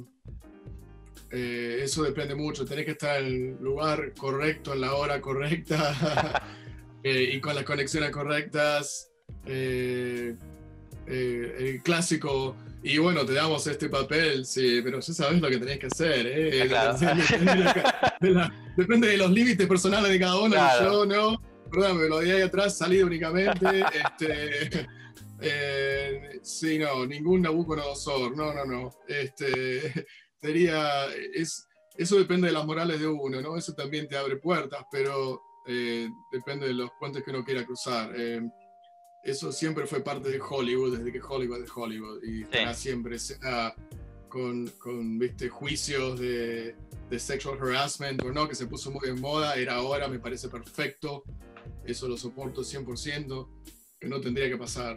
eh, eso depende mucho. Tenés que estar en el lugar correcto, en la hora correcta eh, y con las conexiones correctas. Eh, eh, el clásico, y bueno, te damos este papel, sí, pero ya sabes lo que tenés que hacer. ¿eh? Ah, claro. Depende, de la- de la- depende de los límites personales de cada uno. Claro. Yo no, perdón, me lo di ahí atrás, salí únicamente. este, eh, sí, no, ningún Nabucodonosor, no, no, no. Este, sería, es, eso depende de las morales de uno, ¿no? Eso también te abre puertas, pero eh, depende de los puentes que uno quiera cruzar. Eh, eso siempre fue parte de Hollywood, desde que Hollywood es Hollywood, y estará Sí. siempre, sea con, con ¿viste? Juicios de, de sexual harassment o no, que se puso muy en moda, era ahora, me parece perfecto, eso lo soporto cien por ciento, que no tendría que pasar.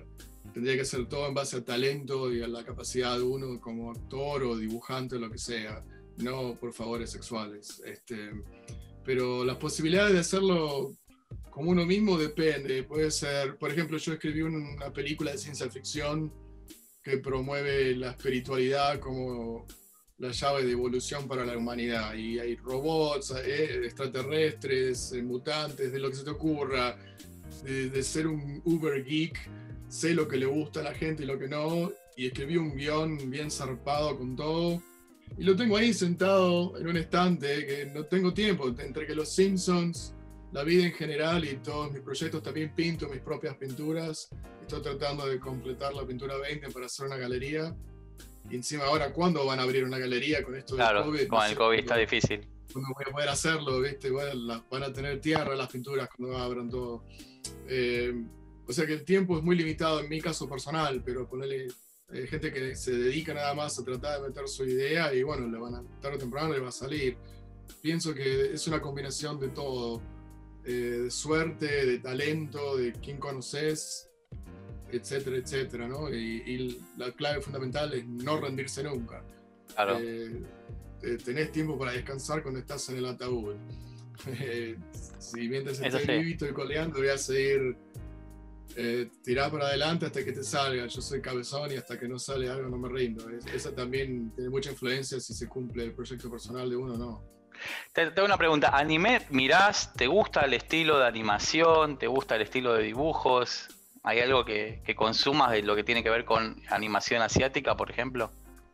tendría que ser todo en base a talento y a la capacidad de uno como actor o dibujante o lo que sea, no por favores sexuales. Este, pero las posibilidades de hacerlo como uno mismo depende. Puede ser, por ejemplo, yo escribí una película de ciencia ficción que promueve la espiritualidad como la llave de evolución para la humanidad. Y hay robots, eh, extraterrestres, eh, mutantes, de lo que se te ocurra, de, de ser un uber geek, sé lo que le gusta a la gente y lo que no, y escribí un guión bien zarpado con todo. Y lo tengo ahí sentado en un estante, que no tengo tiempo, entre que los Simpsons, la vida en general y todos mis proyectos, también pinto mis propias pinturas. Estoy tratando de completar la pintura veinte para hacer una galería. Y encima ahora, ¿cuándo van a abrir una galería con esto claro, del COVID? Con no el sé, COVID está difícil. ¿Cuándo voy a poder hacerlo? ¿Viste? Bueno, la, van a tener tierra las pinturas cuando abran todo. Eh, o sea que el tiempo es muy limitado en mi caso personal, pero ponerle eh, gente que se dedica nada más a tratar de meter su idea y bueno, le van a, tarde o temprano le va a salir. Pienso que es una combinación de todo. Eh, de suerte, de talento, de quién conoces, etcétera, etcétera, ¿no? Y, y la clave fundamental es no rendirse nunca. Claro. Eh, tenés tiempo para descansar cuando estás en el ataúd. Eh, si mientras Eso estoy sí. vivito y coleando voy a seguir eh, tirar para adelante hasta que te salga. Yo soy cabezón y hasta que no sale algo no me rindo. Es, esa también tiene mucha influencia si se cumple el proyecto personal de uno o no. Te tengo una pregunta. ¿Anime mirás? ¿Te gusta el estilo de animación? ¿Te gusta el estilo de dibujos? ¿Hay algo que, que consumas de lo que tiene que ver con animación asiática, por ejemplo?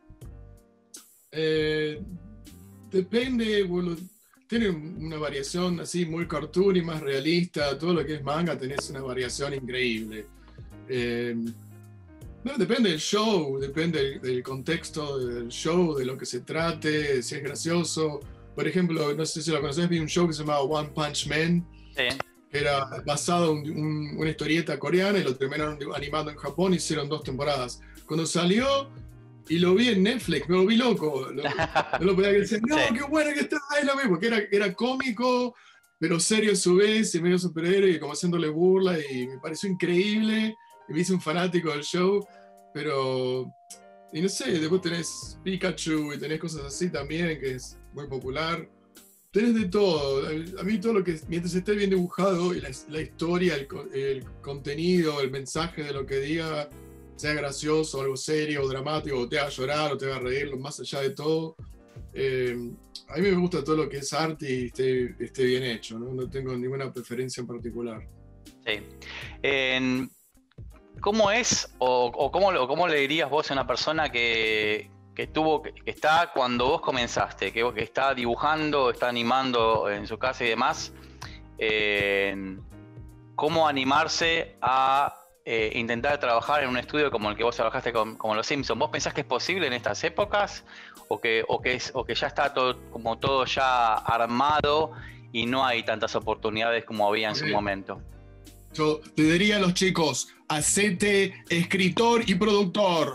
Eh, depende, bueno, tiene una variación así muy cartoon y más realista. Todo lo que es manga tenés una variación increíble. Eh, no, depende del show, depende del, del contexto del show, de lo que se trate, si es gracioso. Por ejemplo, no sé si lo conoces, vi un show que se llamaba One Punch Man, Sí. que era basado en un, una historieta coreana y lo terminaron animando en Japón y hicieron dos temporadas. Cuando salió y lo vi en Netflix, me volví loco. Lo, no lo podía creer. No, Sí. qué bueno que está ahí, lo mismo, porque era, era cómico, pero serio a su vez, y medio superhéroe, y como haciéndole burla, y me pareció increíble. Y me hice un fanático del show, pero. Y no sé, después tenés Pikachu y tenés cosas así también, que es muy popular. Tenés de todo. A mí todo lo que, mientras esté bien dibujado y la, la historia, el, el contenido, el mensaje de lo que diga, sea gracioso, algo serio, o dramático, o te haga llorar, o te haga reír, más allá de todo. Eh, a mí me gusta todo lo que es arte y esté, esté bien hecho, ¿no? No tengo ninguna preferencia en particular. Sí. En- ¿Cómo es o, o cómo, o cómo le dirías vos a una persona que, que tuvo que está cuando vos comenzaste, que, que está dibujando, está animando en su casa y demás, eh, cómo animarse a eh, intentar trabajar en un estudio como el que vos trabajaste con, como Los Simpsons? ¿Vos pensás que es posible en estas épocas o que, o que, es, o que ya está todo, como todo ya armado y no hay tantas oportunidades como había en Sí. su momento? Yo te diría a los chicos, hacete escritor y productor.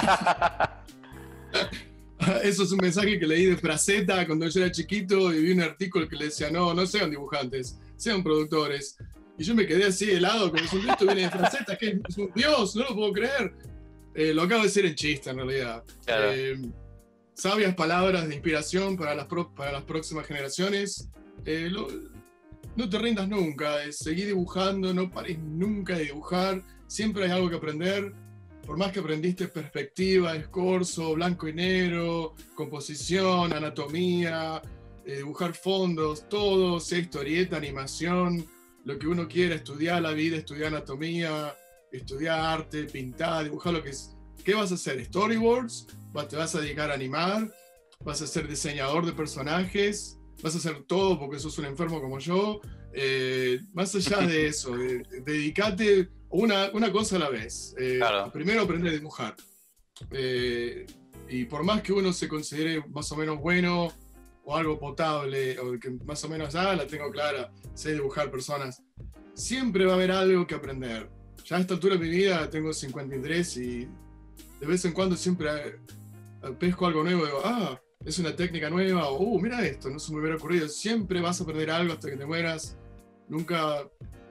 Eso es un mensaje que leí de Fraceta cuando yo era chiquito y vi un artículo que le decía, no, no sean dibujantes, sean productores. Y yo me quedé así helado, como si esto viene de Fraceta, que es un dios, no lo puedo creer. Eh, lo acabo de decir en chiste, en realidad. Claro. Eh, sabias palabras de inspiración para las, pro, para las próximas generaciones. Eh, lo, no te rindas nunca, eh, seguí dibujando, no pares nunca de dibujar, siempre hay algo que aprender. Por más que aprendiste perspectiva, escorzo, blanco y negro, composición, anatomía, eh, dibujar fondos, todo, sea historieta, animación, lo que uno quiera, estudiar la vida, estudiar anatomía, estudiar arte, pintar, dibujar lo que es. ¿Qué vas a hacer? ¿Storyboards? ¿Te vas a dedicar a animar? ¿Vas a ser diseñador de personajes? ¿Vas a hacer todo porque sos un enfermo como yo? Eh, más allá de eso, de, de, dedicate una, una cosa a la vez. Eh, Claro. Primero aprender a dibujar. Eh, y por más que uno se considere más o menos bueno o algo potable, o que más o menos, ah, la tengo clara, sé dibujar personas, siempre va a haber algo que aprender. Ya a esta altura de mi vida tengo cincuenta y tres y de vez en cuando siempre pesco algo nuevo y digo, ah, es una técnica nueva, o uh, mira esto, no se me hubiera ocurrido. Siempre vas a aprender algo hasta que te mueras. Nunca,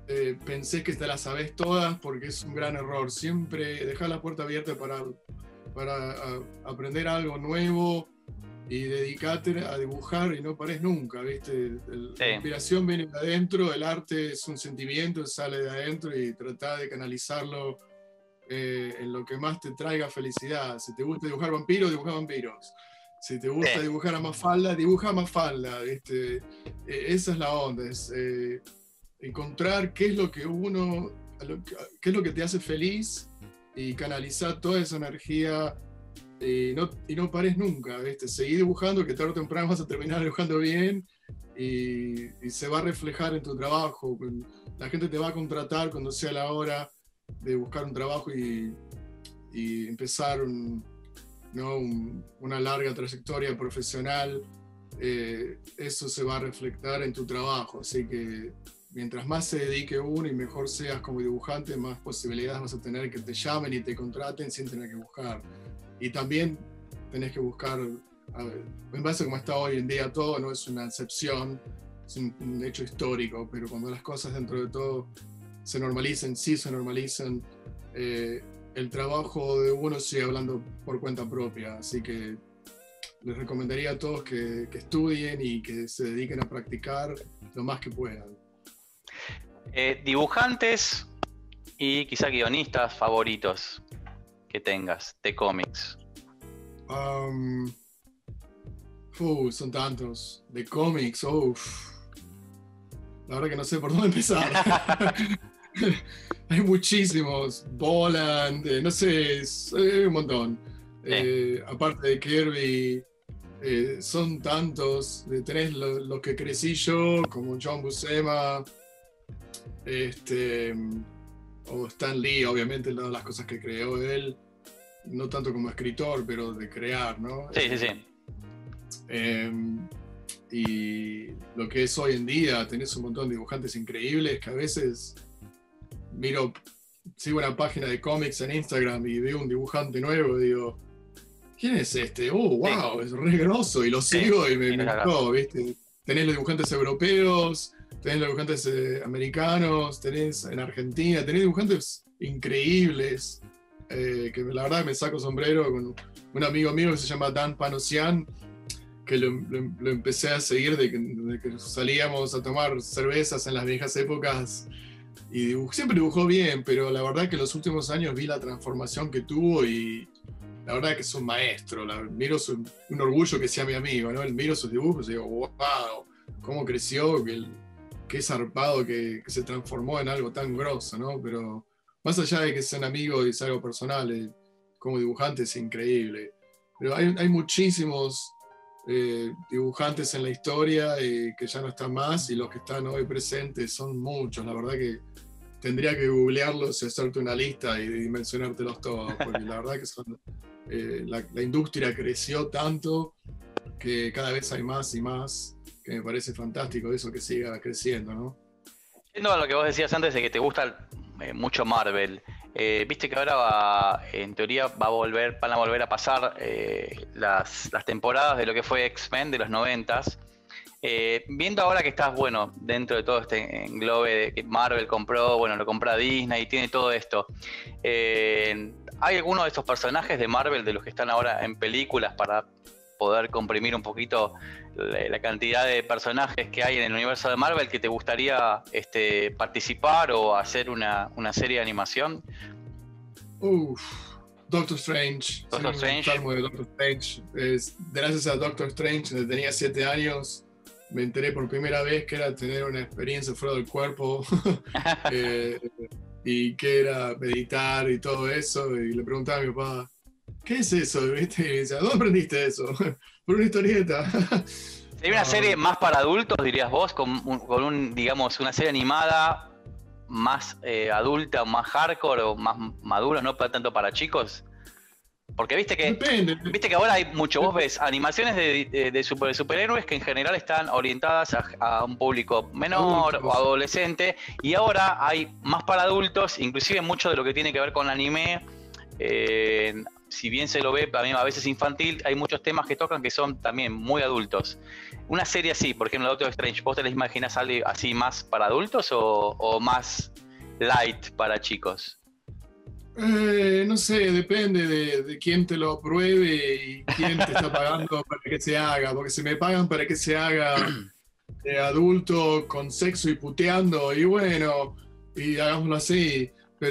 eh, pensés que te las sabés todas, porque es un gran error. Siempre dejar la puerta abierta para, para a, aprender algo nuevo y dedicarte a dibujar y no pares nunca, ¿viste? El, sí. La inspiración viene de adentro, el arte es un sentimiento, sale de adentro y trata de canalizarlo eh, en lo que más te traiga felicidad. Si te gusta dibujar vampiros, dibuja vampiros. Si te gusta sí. dibujar a Mafalda, dibuja a Mafalda, ¿viste? Eh, esa es la onda, es eh, encontrar qué es lo que uno, qué es lo que te hace feliz y canalizar toda esa energía. Y no, y no pares nunca, ¿viste? Seguí dibujando, que tarde o temprano vas a terminar dibujando bien y, y se va a reflejar en tu trabajo. La gente te va a contratar cuando sea la hora de buscar un trabajo y, y empezar un, ¿no? un, una larga trayectoria profesional. Eh, eso se va a reflejar en tu trabajo, así que mientras más se dedique uno y mejor seas como dibujante, más posibilidades vas a tener que te llamen y te contraten sin tener que buscar. Y también tenés que buscar, a ver, en base a cómo está hoy en día todo, no es una excepción, es un, un hecho histórico, pero cuando las cosas dentro de todo se normalicen, sí se normalizan, eh, el trabajo de uno sigue hablando por cuenta propia, así que les recomendaría a todos que, que estudien y que se dediquen a practicar lo más que puedan. Eh, dibujantes y quizá guionistas favoritos que tengas de cómics. Um, uh, son tantos. De cómics, uff. La verdad que no sé por dónde empezar. Hay muchísimos. Boland, eh, no sé, es, hay un montón. Sí. Eh, aparte de Kirby, eh, son tantos. Tenés los lo que crecí yo, como John Buscema, este, o Stan Lee, obviamente, las cosas que creó él. No tanto como escritor, pero de crear, ¿no? Sí, sí, sí. Eh, y lo que es hoy en día, tenés un montón de dibujantes increíbles que a veces miro, sigo una página de cómics en Instagram y veo un dibujante nuevo y digo, ¿quién es este? Oh, wow, sí. Es re grosso, y lo sigo sí, y me, me gustó, ¿viste? Tenés los dibujantes europeos, tenés los dibujantes eh, americanos, tenés en Argentina, tenés dibujantes increíbles. Eh, que la verdad me saco sombrero con un amigo mío que se llama Dan Panosian, que lo, lo, lo empecé a seguir de que, de que salíamos a tomar cervezas en las viejas épocas y dibuj, siempre dibujó bien, pero la verdad que en los últimos años vi la transformación que tuvo y la verdad que es un maestro. La, miro su, un orgullo que sea mi amigo, ¿no? Miro sus dibujos y digo, wow, cómo creció, qué, qué zarpado que, que se transformó en algo tan grosso, ¿no? Pero más allá de que sean amigos y sea algo personal, eh, como dibujante es increíble. Pero hay, hay muchísimos eh, dibujantes en la historia eh, que ya no están más, y los que están hoy presentes son muchos. La verdad que tendría que googlearlos y hacerte una lista y dimensionártelos todos, porque la verdad que son, eh, la, la industria creció tanto que cada vez hay más y más, que me parece fantástico eso que siga creciendo, ¿no? Yendo a lo que vos decías antes de que te gusta eh, mucho Marvel, eh, viste que ahora va, en teoría va a volver, van a volver a pasar eh, las, las temporadas de lo que fue X-Men de los noventas. Eh, viendo ahora que estás, bueno, dentro de todo este englobe de que Marvel compró, bueno, lo compró Disney y tiene todo esto, eh, ¿hay alguno de estos personajes de Marvel de los que están ahora en películas para poder comprimir un poquito la, la cantidad de personajes que hay en el universo de Marvel que te gustaría este, participar o hacer una, una serie de animación? Uf, Doctor Strange. Doctor sí, Strange. De Doctor Strange. Es, gracias a Doctor Strange, desde tenía siete años, me enteré por primera vez que era tener una experiencia fuera del cuerpo eh, y que era meditar y todo eso, y le preguntaba a mi papá, ¿qué es eso? ¿Viste? Y me decía, ¿dónde aprendiste eso? Por una historieta. ¿Hay una serie más para adultos, dirías vos, con un, con un digamos, una serie animada más eh, adulta, más hardcore o más madura, no tanto para chicos? Porque viste que Depende. viste que ahora hay mucho, vos ves animaciones de, de, de, super, de superhéroes que en general están orientadas a, a un público menor adultos o adolescente, y ahora hay más para adultos, inclusive mucho de lo que tiene que ver con anime. Eh, si bien se lo ve también a veces infantil, hay muchos temas que tocan que son también muy adultos. Una serie así, por ejemplo, Doctor Strange, ¿vos te la imaginás algo así más para adultos o, o más light para chicos? Eh, no sé, depende de, de quién te lo apruebe y quién te está pagando para que se haga, porque si me pagan para que se haga eh, adulto con sexo y puteando, y bueno, y hagámoslo así,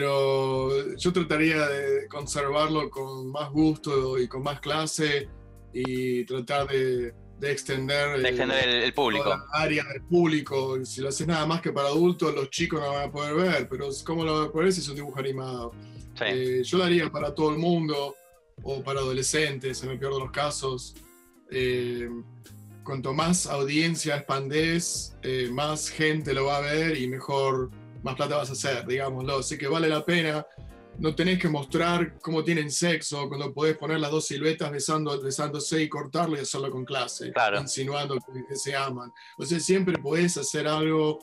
pero yo trataría de conservarlo con más gusto y con más clase y tratar de, de extender, De extender el, el público. toda la área del público. Si lo haces nada más que para adultos, los chicos no van a poder ver, pero ¿cómo lo van a poder ver si es un dibujo animado? Sí. Eh, yo lo haría para todo el mundo o para adolescentes, en el peor de los casos. Eh, cuanto más audiencia expandés, eh, más gente lo va a ver y mejor, más plata vas a hacer, digámoslo. Así que vale la pena. No tenés que mostrar cómo tienen sexo, cuando podés poner las dos siluetas besando, besándose y cortarlo y hacerlo con clase, claro. insinuando que, que se aman. O sea, siempre podés hacer algo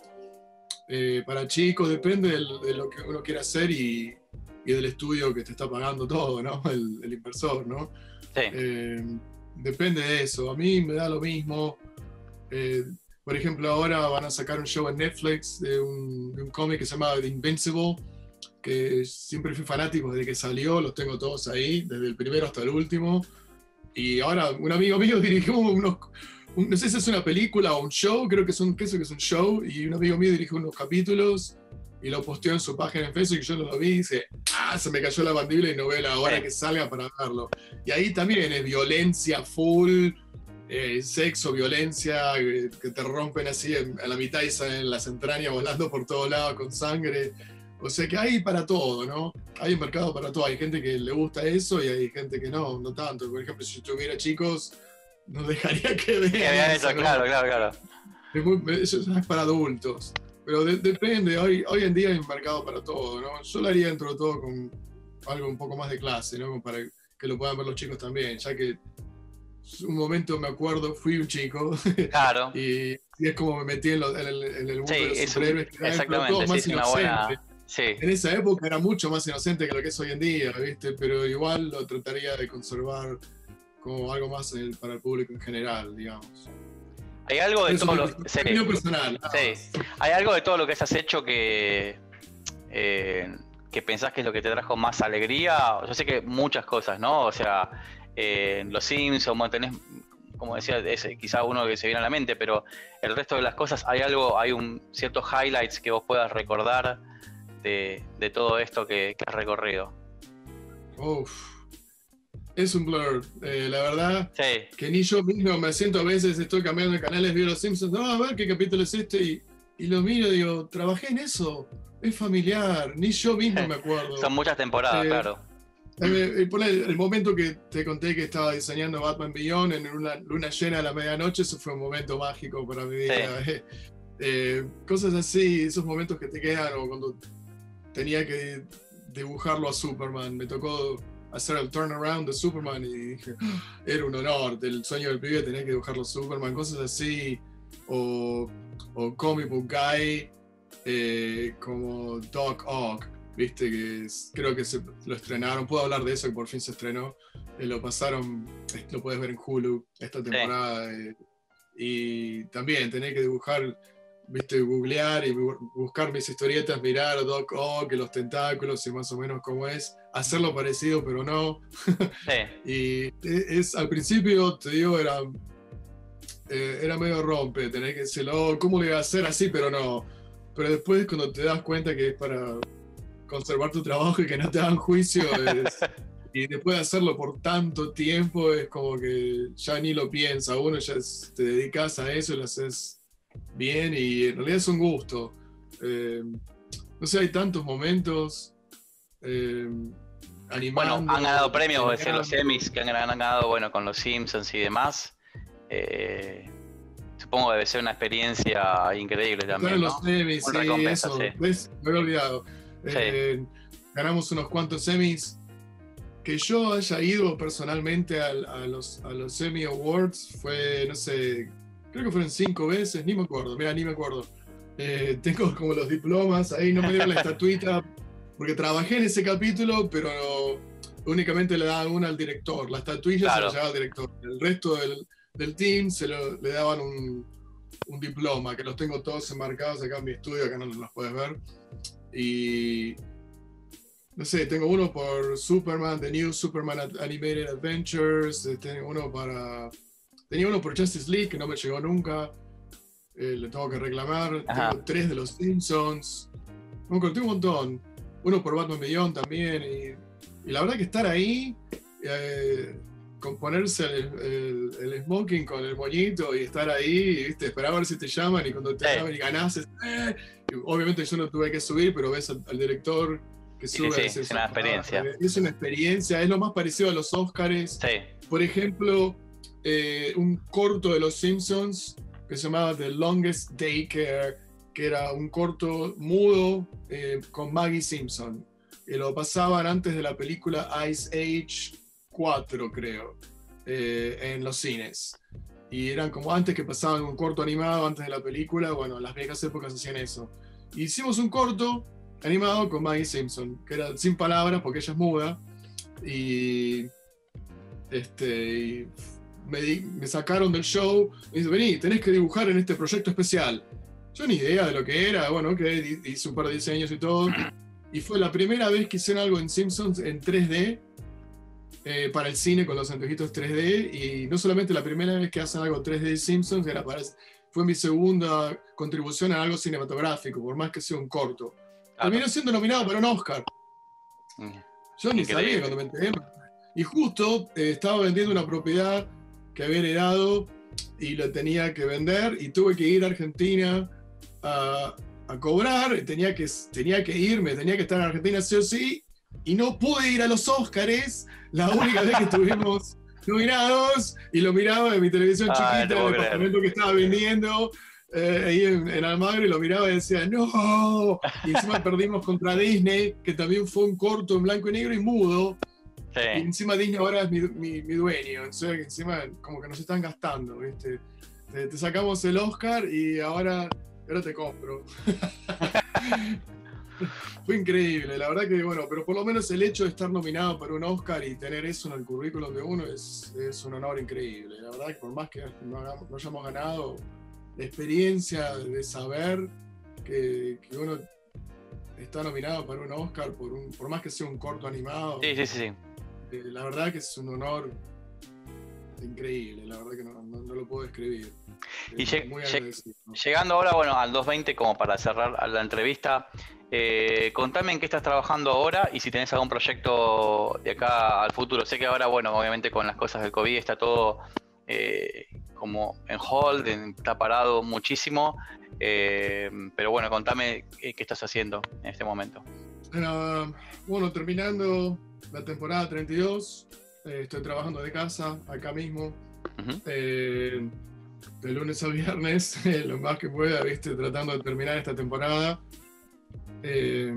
eh, para chicos, depende de, de lo que uno quiera hacer y, y del estudio que te está pagando todo, ¿no? El, el inversor, ¿no? Sí. Eh, depende de eso. A mí me da lo mismo. Eh, por ejemplo, ahora van a sacar un show en Netflix de un, de un cómic que se llama The Invincible, que siempre fui fanático desde que salió, los tengo todos ahí, desde el primero hasta el último. Y ahora un amigo mío dirigió unos, un, no sé si es una película o un show, creo que es un, que es un show, y un amigo mío dirigió unos capítulos y lo posteó en su página en Facebook y yo no lo vi y dice, ah, se me cayó la mandíbula y no veo la hora que salga para verlo. Y ahí también es violencia full, eh, sexo, violencia, eh, que te rompen así en, a la mitad y salen las entrañas volando por todos lados con sangre. O sea que hay para todo, ¿no? Hay un mercado para todo. Hay gente que le gusta eso y hay gente que no, no tanto. Por ejemplo, si yo tuviera chicos, no dejaría que vean Que vean eso, eso, ¿no? claro, claro, claro. Es muy, eso es para adultos. Pero de, depende, hoy, hoy en día hay un mercado para todo, ¿no? Yo lo haría dentro de todo con algo un poco más de clase, ¿no? Como para que lo puedan ver los chicos también, ya que un momento me acuerdo, fui un chico Claro. y, y es como me metí en, lo, en, el, en el mundo Sí, de los es un- superhéroes, que era exactamente, todo sí, más es una inocente. buena. Sí, En esa época era mucho más inocente que lo que es hoy en día, ¿viste? Pero igual lo trataría de conservar como algo más en el- para el público en general, digamos. hay algo de Eso todo es lo. mi Sí, opinión personal. nada sí. más. Hay algo de todo lo que has hecho que. eh, que pensás que es lo que te trajo más alegría. Yo sé que muchas cosas, ¿no? O sea, eh, los Simpsons, bueno, tenés, como decía, ese, quizá uno que se viene a la mente, pero el resto de las cosas, hay algo, hay un ciertos highlights que vos puedas recordar de, de todo esto que, que has recorrido. Uf, es un blur. Eh, la verdad Sí, que ni yo mismo me siento a veces, estoy cambiando de canales, veo los Simpsons, no, a ver qué capítulo es este, y, y lo miro y digo, trabajé en eso, es familiar, ni yo mismo me acuerdo. son muchas temporadas, Eh, claro. Eh, eh, ponle el, el momento que te conté que estaba diseñando Batman Beyond en una luna llena a la medianoche, eso fue un momento mágico para mi vida. Eh, eh, cosas así, esos momentos que te quedan, o cuando tenía que dibujarlo a Superman, me tocó hacer el turnaround de Superman y dije, "Ah, era un honor, el sueño del pibe tenía que dibujarlo a Superman", cosas así, o, o Comic Book Guy, eh, como Doc Ock. Viste que es- creo que se, lo estrenaron, puedo hablar de eso, que por fin se estrenó, eh, lo pasaron, eh, lo puedes ver en Hulu esta temporada, eh, y también tenés que dibujar, viste, googlear y bu- buscar mis historietas, mirar a Doc Ock, los tentáculos y más o menos cómo es, hacerlo parecido pero no, Sí, y e- es, al principio, te digo, era, eh, era medio rompe, tenés que decirlo, "Oh, ¿cómo le iba a hacer así?", pero no, pero después cuando te das cuenta que es para conservar tu trabajo y que no te hagan juicio, es- y después de hacerlo por tanto tiempo, es como que ya ni lo piensa uno, ya es- te dedicas a eso y lo haces bien y en realidad es un gusto. Eh, no sé, hay tantos momentos eh, animando. bueno, han ganado premios, vos decís, los diseñando. Emmys que han, han ganado, bueno, con los Simpsons y demás. Eh, supongo que debe ser una experiencia increíble Estar también, en ¿no? los Emmys, Una sí, recompensa, eso. sí. ¿Ves? Me había olvidado. Eh, ganamos unos cuantos Emmys. Que yo haya ido personalmente al- a, los, a los Emmy Awards fue, no sé, creo que fueron cinco veces, ni me acuerdo, mira, ni me acuerdo. Eh, tengo como los diplomas, ahí no me dieron la estatuita, porque trabajé en ese capítulo, pero únicamente le daban una al director, la estatuilla Claro. se la llevaba al director, el resto del, del team se lo, le daban un, un diploma, que los tengo todos enmarcados acá en mi estudio, acá no los puedes ver, y no sé, tengo uno por Superman, The New Superman Animated Adventures, tengo uno para, tenía uno por Justice League que no me llegó nunca, eh, le tengo que reclamar, Ajá. tengo tres de los Simpsons, me conté un montón, uno por Batman Beyond también, y, y la verdad que estar ahí, eh, con ponerse el, el, el smoking con el moñito y estar ahí, ¿viste? Esperar a ver si te llaman y cuando te Sí. llaman y ganás, es, eh, y obviamente yo no tuve que subir, pero ves al, al director que Sí, sube. sí, dices, es una experiencia. "Ah, es una experiencia, es lo más parecido a los Oscars. Sí. Por ejemplo, eh, un corto de los Simpsons que se llamaba The Longest Daycare, que era un corto mudo eh, con Maggie Simpson. Y lo pasaban antes de la película Ice Age cuatro, creo, eh, en los cines. Y eran como antes que pasaban un corto animado antes de la película. Bueno, en las viejas épocas hacían eso. Hicimos un corto animado con Maggie Simpson, que era sin palabras porque ella es muda. Y, este, y me, di, me sacaron del show. Me dice, vení, tenés que dibujar en este proyecto especial. Yo ni idea de lo que era. Bueno, ok, hice un par de diseños y todo. Y fue la primera vez que hicieron algo en Simpsons en tres D. Eh, para el cine con los anteojitos tres D, y no solamente la primera vez que hacen algo tres D de Simpsons, era para, fue mi segunda contribución a algo cinematográfico, por más que sea un corto. Claro. Terminó siendo nominado para un Oscar. Yo ni Increíble. sabía cuando me enteré. Y justo eh, estaba vendiendo una propiedad que había heredado y la tenía que vender, y tuve que ir a Argentina a, a cobrar, tenía que, tenía que irme, tenía que estar en Argentina sí o sí, y no pude ir a los Óscares, la única vez que estuvimos nominados, y lo miraba en mi televisión Ay, chiquita, en el departamento que estaba vendiendo, eh, ahí en, en Almagro, y lo miraba y decía, ¡no! Y encima perdimos contra Disney, que también fue un corto en blanco y negro y mudo, sí. Y encima Disney ahora es mi, mi, mi dueño, o sea, que encima como que nos están gastando, ¿viste? Te, te sacamos el Oscar y ahora, ahora te compro. Fue increíble, la verdad que, bueno, pero por lo menos el hecho de estar nominado para un Oscar y tener eso en el currículum de uno es, es un honor increíble. La verdad que por más que no, hagamos, no hayamos ganado, la experiencia de saber que, que uno está nominado para un Oscar, por, un, por más que sea un corto animado, sí, sí, sí. Eh, la verdad que es un honor increíble, la verdad que no, no, no lo puedo describir. Y lleg muy llegando ahora, bueno, al dos veinte, como para cerrar la entrevista, eh, contame en qué estás trabajando ahora y si tenés algún proyecto de acá al futuro. Sé que ahora, bueno, obviamente con las cosas del COVID está todo eh, como en hold, en, está parado muchísimo, eh, pero bueno, contame qué estás haciendo en este momento. Uh, bueno, terminando la temporada treinta y dos, eh, estoy trabajando de casa, acá mismo. Uh-huh. eh, de lunes a viernes, eh, lo más que pueda, ¿viste? Tratando de terminar esta temporada. Eh,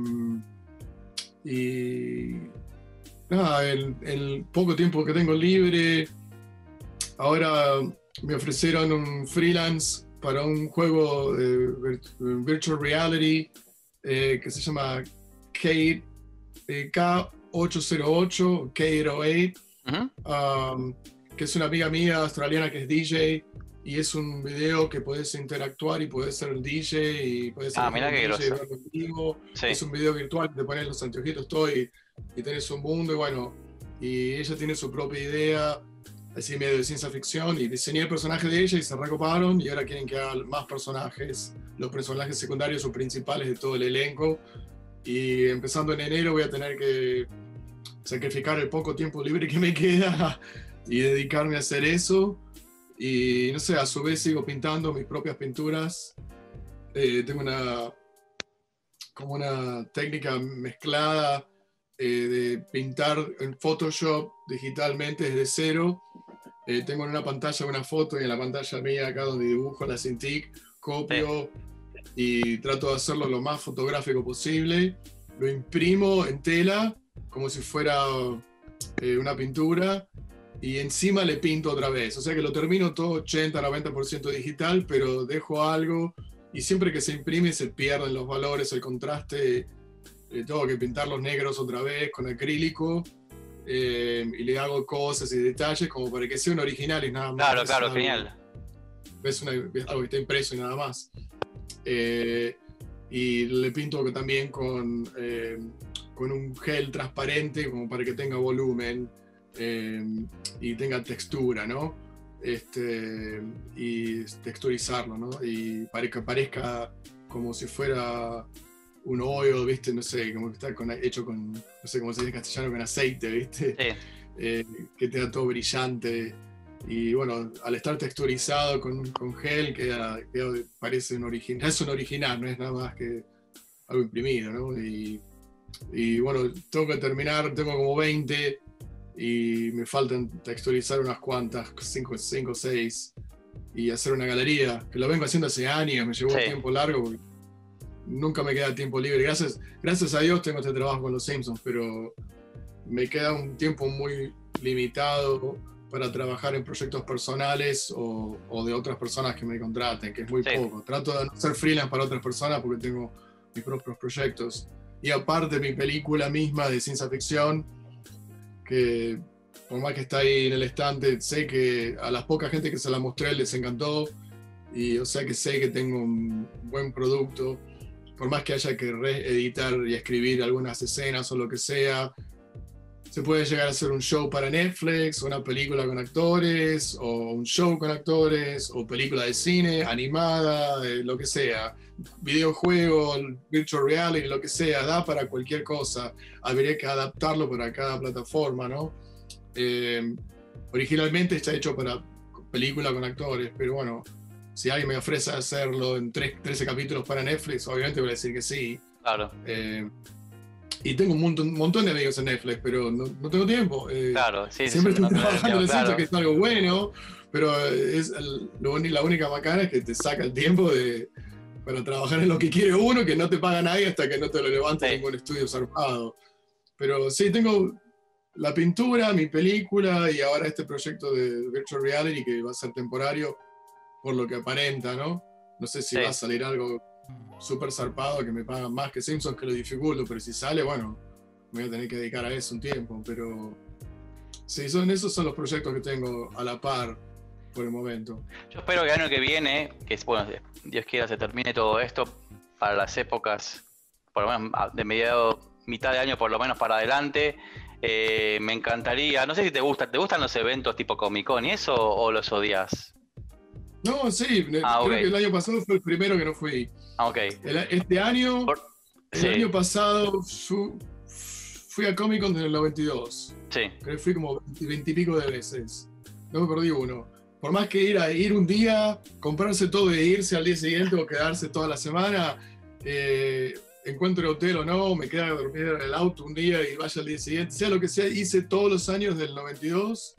y nada, el, el poco tiempo que tengo libre, ahora me ofrecieron un freelance para un juego de virtual reality eh, que se llama K, eh, K ocho cero ocho, K ocho cero ocho, uh-huh. um, que es una amiga mía australiana que es D J. Y es un video que puedes interactuar y puedes ser el D J y puedes ser ah, mira el D J verlo en vivo. Sí. Es un video virtual, te pones los anteojitos todo y, y tenés un mundo y bueno, y ella tiene su propia idea, así medio de ciencia ficción, y diseñé el personaje de ella y se recoparon y ahora quieren que haga más personajes, los personajes secundarios o principales de todo el elenco. Y empezando en enero voy a tener que sacrificar el poco tiempo libre que me queda y dedicarme a hacer eso. Y no sé, a su vez sigo pintando mis propias pinturas. Eh, tengo una como una técnica mezclada eh, de pintar en Photoshop digitalmente desde cero. Eh, tengo en una pantalla una foto y en la pantalla mía acá donde dibujo la Cintiq, copio y trato de hacerlo lo más fotográfico posible. Lo imprimo en tela como si fuera eh, una pintura. Y encima le pinto otra vez, o sea que lo termino todo ochenta a noventa por ciento digital, pero dejo algo y siempre que se imprime se pierden los valores, el contraste, eh, tengo que pintar los negros otra vez con acrílico eh, y le hago cosas y detalles como para que sean originales nada más. Claro, es claro, algo, genial. Es, una, es algo que está impreso y nada más. Eh, y le pinto también con, eh, con un gel transparente como para que tenga volumen eh, y tenga textura, ¿no? Este, y texturizarlo, ¿no? Y para que parezca como si fuera un oil, ¿viste? No sé, como que está con, hecho con, no sé cómo se dice en castellano, con aceite, ¿viste? Sí. Eh, que te da todo brillante. Y bueno, al estar texturizado con, con gel, queda, queda, parece un original. Es un original, no es nada más que algo imprimido, ¿no? Y, y bueno, tengo que terminar, tengo como veinte y me faltan texturizar unas cuantas, cinco o seis, y hacer una galería, que lo vengo haciendo hace años, me llevó Sí. un tiempo largo, porque nunca me queda tiempo libre. Gracias, gracias a Dios tengo este trabajo con los Simpsons, pero me queda un tiempo muy limitado para trabajar en proyectos personales o, o de otras personas que me contraten, que es muy Sí. poco. Trato de no ser freelance para otras personas porque tengo mis propios proyectos. Y aparte mi película misma de ciencia ficción, que por más que está ahí en el estante, sé que a las pocas gente que se la mostré les encantó, y o sea que sé que tengo un buen producto, por más que haya que reeditar y escribir algunas escenas o lo que sea. Se puede llegar a hacer un show para Netflix, una película con actores, o un show con actores, o película de cine, animada, eh, lo que sea, videojuego, virtual reality, lo que sea, da para cualquier cosa. Habría que adaptarlo para cada plataforma, ¿no? Eh, originalmente está hecho para película con actores, pero bueno, si alguien me ofrece hacerlo en tres, trece capítulos para Netflix, obviamente voy a decir que sí. Claro. Eh, Y tengo un montón, un montón de amigos en Netflix, pero no, no tengo tiempo. Eh, Claro, sí, siempre sí, estoy no, no, trabajando en el claro. centro, que es algo bueno, pero es el, lo, la única macana es que te saca el tiempo de, para trabajar en lo que quiere uno, que no te paga nadie hasta que no te lo levante Sí. ningún estudio zarpado. Pero sí, tengo la pintura, mi película y ahora este proyecto de Virtual Reality que va a ser temporario, por lo que aparenta, ¿no? No sé si Sí. va a salir algo súper zarpado que me pagan más que Simpsons, que lo dificulto, pero si sale, bueno, me voy a tener que dedicar a eso un tiempo. Pero sí, son, esos son los proyectos que tengo a la par por el momento. Yo espero que el año que viene, que bueno, Dios quiera se termine todo esto, para las épocas, por lo menos de mediado, mitad de año por lo menos para adelante. Eh, me encantaría, no sé si te gusta, ¿te gustan los eventos tipo Comic Con y eso o los odias? No, sí, Ah, creo ok. que el año pasado fue el primero que no fui. Ah, ok. El, este año, Por- el sí. año pasado fu- fui a Comic Con desde el noventa y dos. Sí, Creo que fui como veinte y pico de veces. No me perdí uno. Por más que ir a ir un día, comprarse todo e irse al día siguiente o quedarse toda la semana, eh, encuentro hotel o no, me quedo a dormir en el auto un día y vaya al día siguiente, sea lo que sea, hice todos los años del noventa y dos.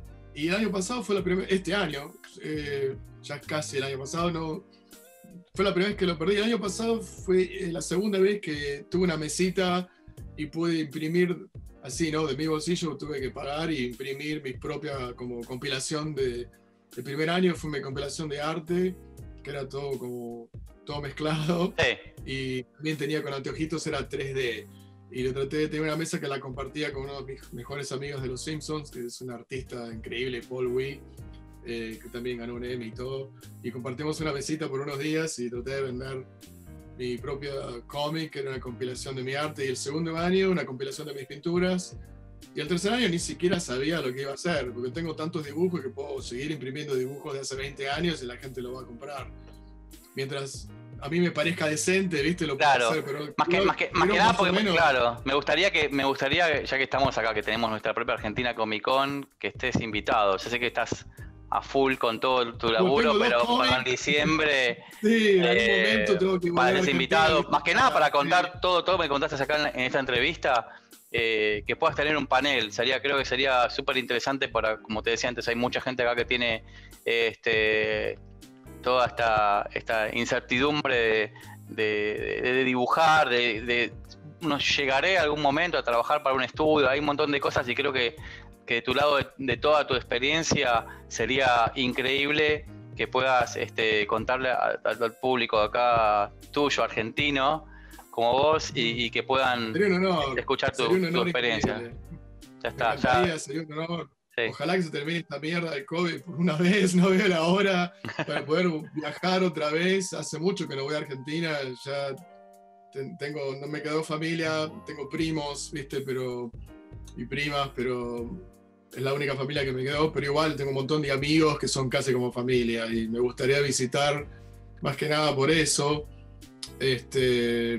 Y el año pasado fue la primera, este año, eh, ya casi el año pasado, no, fue la primera vez que lo perdí. El año pasado fue eh, la segunda vez que tuve una mesita y pude imprimir así, ¿no? De mi bolsillo tuve que pagar y imprimir mi propia como compilación de... El primer año fue mi compilación de arte, que era todo como todo mezclado, sí, y también tenía con anteojitos, era tres D. Y lo traté de tener una mesa que la compartía con uno de mis mejores amigos de los Simpsons, que es un artista increíble, Paul Wee, eh, que también ganó un Emmy y todo. Y compartimos una mesita por unos días y traté de vender mi propia cómic, que era una compilación de mi arte. Y el segundo año, una compilación de mis pinturas. Y el tercer año ni siquiera sabía lo que iba a hacer, porque tengo tantos dibujos que puedo seguir imprimiendo dibujos de hace veinte años y la gente lo va a comprar. Mientras a mí me parezca decente, ¿viste? Lo puedo claro. hacer, pero Más que, creo- más que, más creo que nada más o porque, menos- claro, me gustaría que, me gustaría, ya que estamos acá, que tenemos nuestra propia Argentina Comic Con, que estés invitado. Yo sé que estás a full con todo tu laburo, tengo dos pero cómics. para en diciembre Sí, en algún eh, momento tengo que volver a para ese invitado, Argentina. más que nada para contar Sí. todo, todo me contaste acá en, en esta entrevista, eh, que puedas tener un panel. Sería, creo que sería súper interesante para, como te decía antes, hay mucha gente acá que tiene este toda esta, esta incertidumbre de, de, de dibujar, de, de no llegaré a algún momento a trabajar para un estudio, hay un montón de cosas y creo que, que de tu lado, de, de toda tu experiencia, sería increíble que puedas este, contarle a, a, al público acá tuyo, argentino, como vos, y, y que puedan Sería un honor. escuchar tu, Sería un tu honor experiencia. increíble. Ya Me está, encantaría, ya. sería un honor. Sí. Ojalá que se termine esta mierda del COVID por una vez, no veo la hora para poder viajar otra vez. Hace mucho que no voy a Argentina, ya tengo, no me quedó familia, tengo primos, viste, pero, y primas, pero es la única familia que me quedó, pero igual tengo un montón de amigos que son casi como familia y me gustaría visitar más que nada por eso. Este,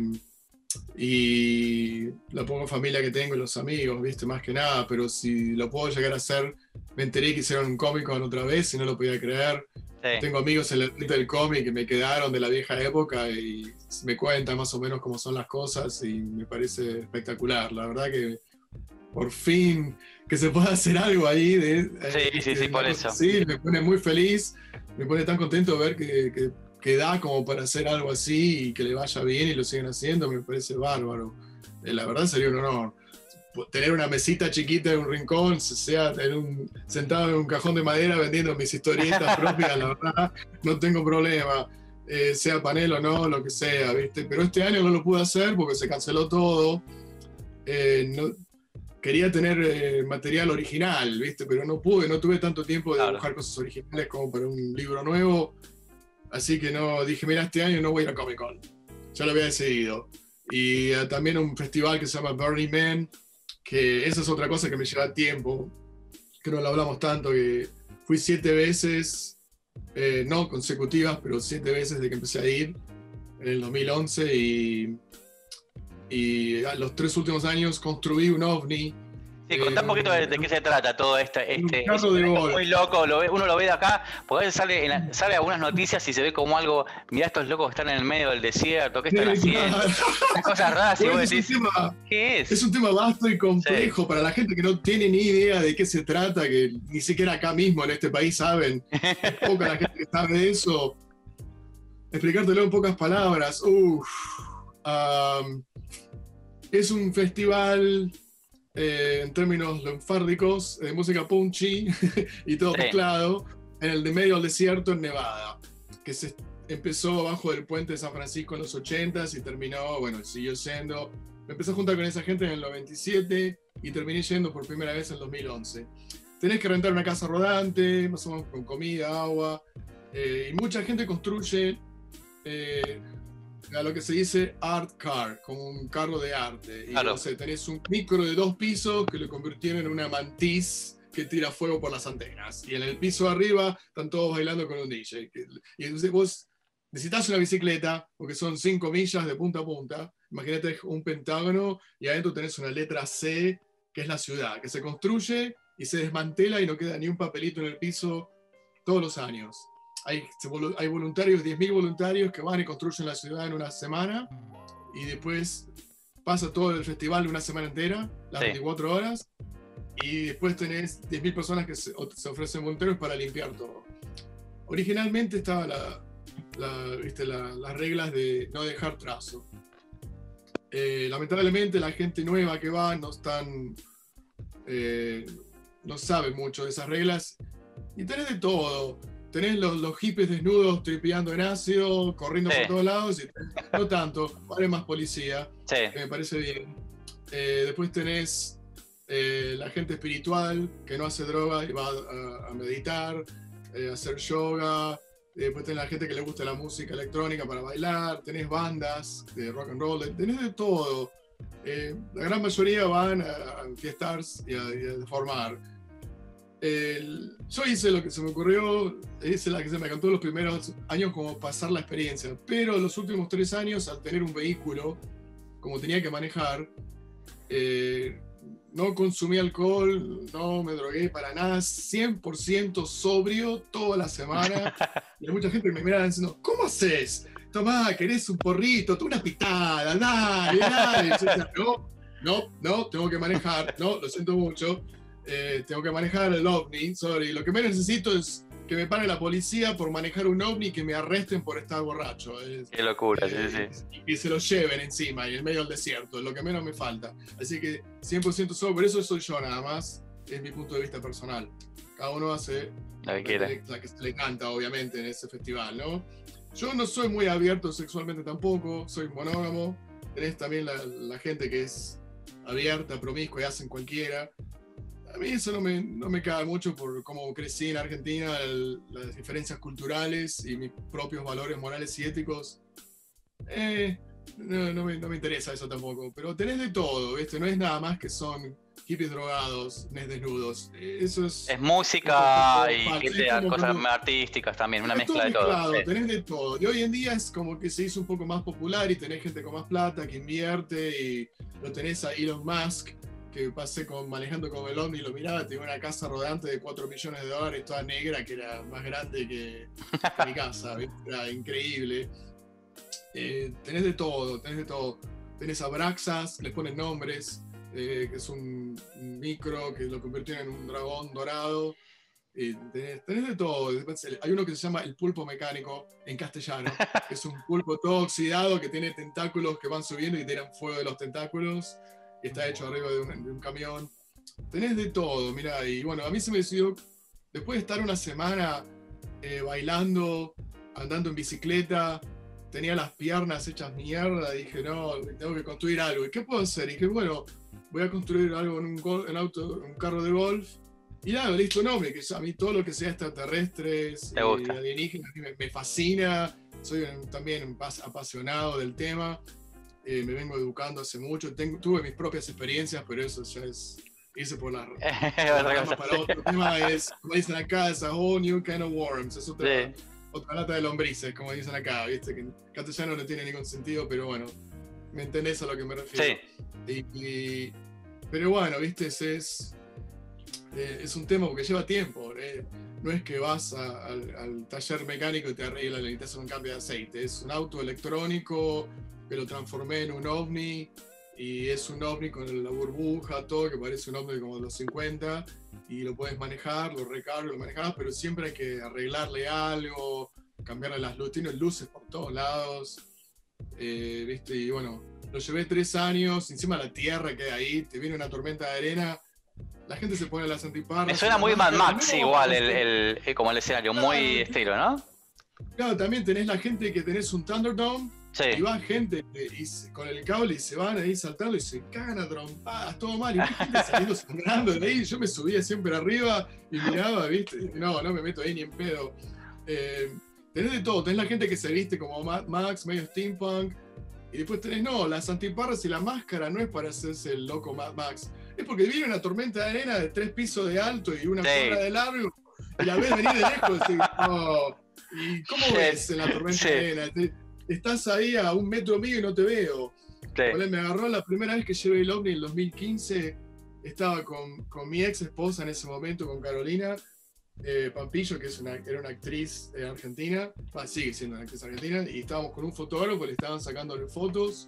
y la poca familia que tengo y los amigos, viste, más que nada, pero si lo puedo llegar a hacer, me enteré que hicieron un Comic Con otra vez y no lo podía creer. Sí. Tengo amigos en la ruta del cómic que me quedaron de la vieja época y me cuentan más o menos cómo son las cosas y me parece espectacular. La verdad que por fin que se pueda hacer algo ahí. De, sí, de, sí, sí, por eso. Sí, me pone muy feliz, me pone tan contento ver que, que, que da como para hacer algo así y que le vaya bien y lo siguen haciendo, me parece bárbaro. Eh, la verdad sería un honor. Tener una mesita chiquita en un rincón, sea tener un, sentado en un cajón de madera vendiendo mis historietas propias, la verdad, no tengo problema, eh, sea panel o no, lo que sea, ¿viste? Pero este año no lo pude hacer porque se canceló todo. Eh, no, quería tener eh, material original, ¿viste? Pero no pude, no tuve tanto tiempo de claro. dibujar cosas originales como para un libro nuevo. Así que no, dije, mira, este año no voy a ir a Comic Con. Ya lo había decidido. Y uh, también un festival que se llama Burning Man, que esa es otra cosa que me lleva tiempo, que no lo hablamos tanto, que fui siete veces, eh, no consecutivas, pero siete veces desde que empecé a ir, en el dos mil once, y, y a los tres últimos años construí un ovni. Sí, contá eh, un poquito de, de qué se trata todo este, este un carro de golf. Muy loco, lo ve, uno lo ve de acá, porque a veces sale, en la, sale algunas noticias y se ve como algo, mirá estos locos que están en el medio del desierto, ¿qué están sí, haciendo? Claro. Las cosas raras y vos decís, es tema, ¿qué es? Es un tema vasto y complejo sí. para la gente que no tiene ni idea de qué se trata, que ni siquiera acá mismo en este país saben, es poca la gente que sabe de eso. Explicártelo en pocas palabras, Uf, um, es un festival... Eh, en términos lunfárdicos, de música punchy y todo sí. mezclado, en el de medio del desierto en Nevada, que se empezó abajo del puente de San Francisco en los ochentas y terminó, bueno, siguió siendo, me empecé a juntar con esa gente en el noventa y siete y terminé yendo por primera vez en el dos mil once. Tenés que rentar una casa rodante, más o menos con comida, agua, eh, y mucha gente construye eh, a lo que se dice art car, como un carro de arte. Y claro. no sé, tenés un micro de dos pisos que lo convirtieron en una mantis que tira fuego por las antenas. Y en el piso de arriba están todos bailando con un D J. Y entonces vos necesitas una bicicleta, porque son cinco millas de punta a punta. Imagínate un pentágono y adentro tenés una letra C, que es la ciudad, que se construye y se desmantela y no queda ni un papelito en el piso todos los años. Hay, hay voluntarios, diez mil voluntarios que van y construyen la ciudad en una semana y después pasa todo el festival una semana entera, las sí. veinticuatro horas, y después tenés diez mil personas que se, se ofrecen voluntarios para limpiar todo. Originalmente estaban la, la, ¿viste? la, las reglas de no dejar trazo. Eh, lamentablemente la gente nueva que va no, están, eh, no sabe mucho de esas reglas y tenés de todo. Tenés los, los hippies desnudos tripeando en ácido, corriendo sí. por todos lados, y no tanto, vale más policía, sí. que me parece bien. Eh, después tenés eh, la gente espiritual que no hace droga y va a, a meditar, eh, a hacer yoga. Eh, después tenés la gente que le gusta la música electrónica para bailar, tenés bandas de rock and roll, tenés de todo. Eh, la gran mayoría van a, a fiestars y a, y a formar. El, yo hice lo que se me ocurrió, hice la que se me cantó los primeros años como pasar la experiencia, pero los últimos tres años al tener un vehículo, como tenía que manejar, eh, no consumí alcohol, no me drogué para nada, cien por ciento sobrio toda la semana, y hay mucha gente que me mira diciendo, ¿cómo haces? Tomá, querés un porrito, tú una pitada, dale, dale. Yo decía, no, no, no, tengo que manejar, no, lo siento mucho. Eh, tengo que manejar el ovni, sorry. Lo que menos necesito es que me pare la policía por manejar un ovni y que me arresten por estar borracho. Es, Qué locura, eh, sí, sí. Y, y se lo lleven encima y en medio del desierto, es lo que menos me falta. Así que cien por ciento sobre, eso soy yo nada más, es mi punto de vista personal. Cada uno hace la que quiera. La que se le canta, obviamente, en ese festival, ¿no? Yo no soy muy abierto sexualmente tampoco, soy monógamo. Tenés también la, la gente que es abierta, promiscua y hacen cualquiera. A mí eso no me, no me cae mucho por cómo crecí en Argentina, el, las diferencias culturales y mis propios valores morales y éticos. Eh, no, no, me, no me interesa eso tampoco. Pero tenés de todo, ¿viste? No es nada más que son hippies drogados, nes desnudos. Eso es... Es música es y falso. gente, Es como cosas como- artísticas también, una es mezcla de todo. mezclado, Sí. tenés de todo. De hoy en día es como que se hizo un poco más popular y tenés gente con más plata que invierte y lo tenés a Elon Musk, que pasé con, manejando con el Omni y lo miraba, tenía una casa rodante de cuatro millones de dólares, toda negra, que era más grande que, que mi casa, ¿viste? Era increíble. Eh, tenés de todo, tenés de todo. Tenés a Braxas, les ponen nombres, eh, que es un, un micro que lo convirtió en un dragón dorado. Eh, tenés, tenés de todo. Hay uno que se llama el pulpo mecánico en castellano, que es un pulpo todo oxidado que tiene tentáculos que van subiendo y tiran fuego de los tentáculos. Y está hecho arriba de un, de un camión. Tenés de todo, mira. Y bueno, a mí se me decidió, después de estar una semana eh, bailando, andando en bicicleta, tenía las piernas hechas mierda, dije, no, tengo que construir algo. ¿Y qué puedo hacer? Y dije, bueno, voy a construir algo en un, gol, en auto, un carro de golf. Y nada, listo, no, me, que a mí todo lo que sea extraterrestres, Te gusta. eh, alienígenas, me, me fascina. Soy un, también un pas, apasionado del tema. Eh, me vengo educando hace mucho. Tengo, tuve mis propias experiencias, pero eso ya es... Hice por la... Otra cosa, para sí. otro tema es, como dicen acá, es a whole new kind of worms. Es otra, Sí. otra lata de lombrices, como dicen acá, ¿viste? Que en castellano no tiene ningún sentido, pero bueno, me entendés a lo que me refiero. Sí. Y, y- pero bueno, ¿viste? Es, es, eh, es un tema porque lleva tiempo. eh. No es que vas a- al, al taller mecánico y te arreglan y te hacen un cambio de aceite. Es un auto electrónico que lo transformé en un ovni. Y es un ovni con la burbuja, todo, que parece un ovni como de los cincuenta. Y lo puedes manejar, lo recargas, lo manejas, pero siempre hay que arreglarle algo, cambiarle las luces. Tiene luces por todos lados. Eh, ¿viste? Y bueno, lo llevé tres años, encima la tierra que hay ahí, te viene una tormenta de arena, la gente se pone las antiparras. Me suena la muy Mad máscara, Max no, igual, el, este, el- el- como el escenario, muy Claro. estilo, ¿no? Claro, también tenés la gente que tenés un Thunderdome y Sí. va gente eh, y se- con el cable y se van ahí saltando y se cagan a trompadas, todo mal. Y vi gente saliendo sangrando de ahí. Yo me subía siempre arriba y miraba, ¿viste? Y no, no me meto ahí ni en pedo. Eh, tenés de todo. Tenés la gente que se viste como Mad Max, medio steampunk. Y después tenés, no, las antiparras y la máscara no es para hacerse el loco Mad Max. Es porque viene una tormenta de arena de tres pisos de alto y una Sí. cuadra de largo. Y la ves venir de lejos y decís, no. ¿Y cómo Sí. ves en la tormenta Sí. de arena? Te- Estás ahí a un metro mío y no te veo. Sí. Ponele, me agarró la primera vez que llevé el ovni en el dos mil quince. Estaba con, con mi ex esposa en ese momento, con Carolina eh, Pampillo, que es una, era una actriz eh, argentina. Ah, sigue siendo una actriz argentina. Y estábamos con un fotógrafo, le estaban sacándole fotos.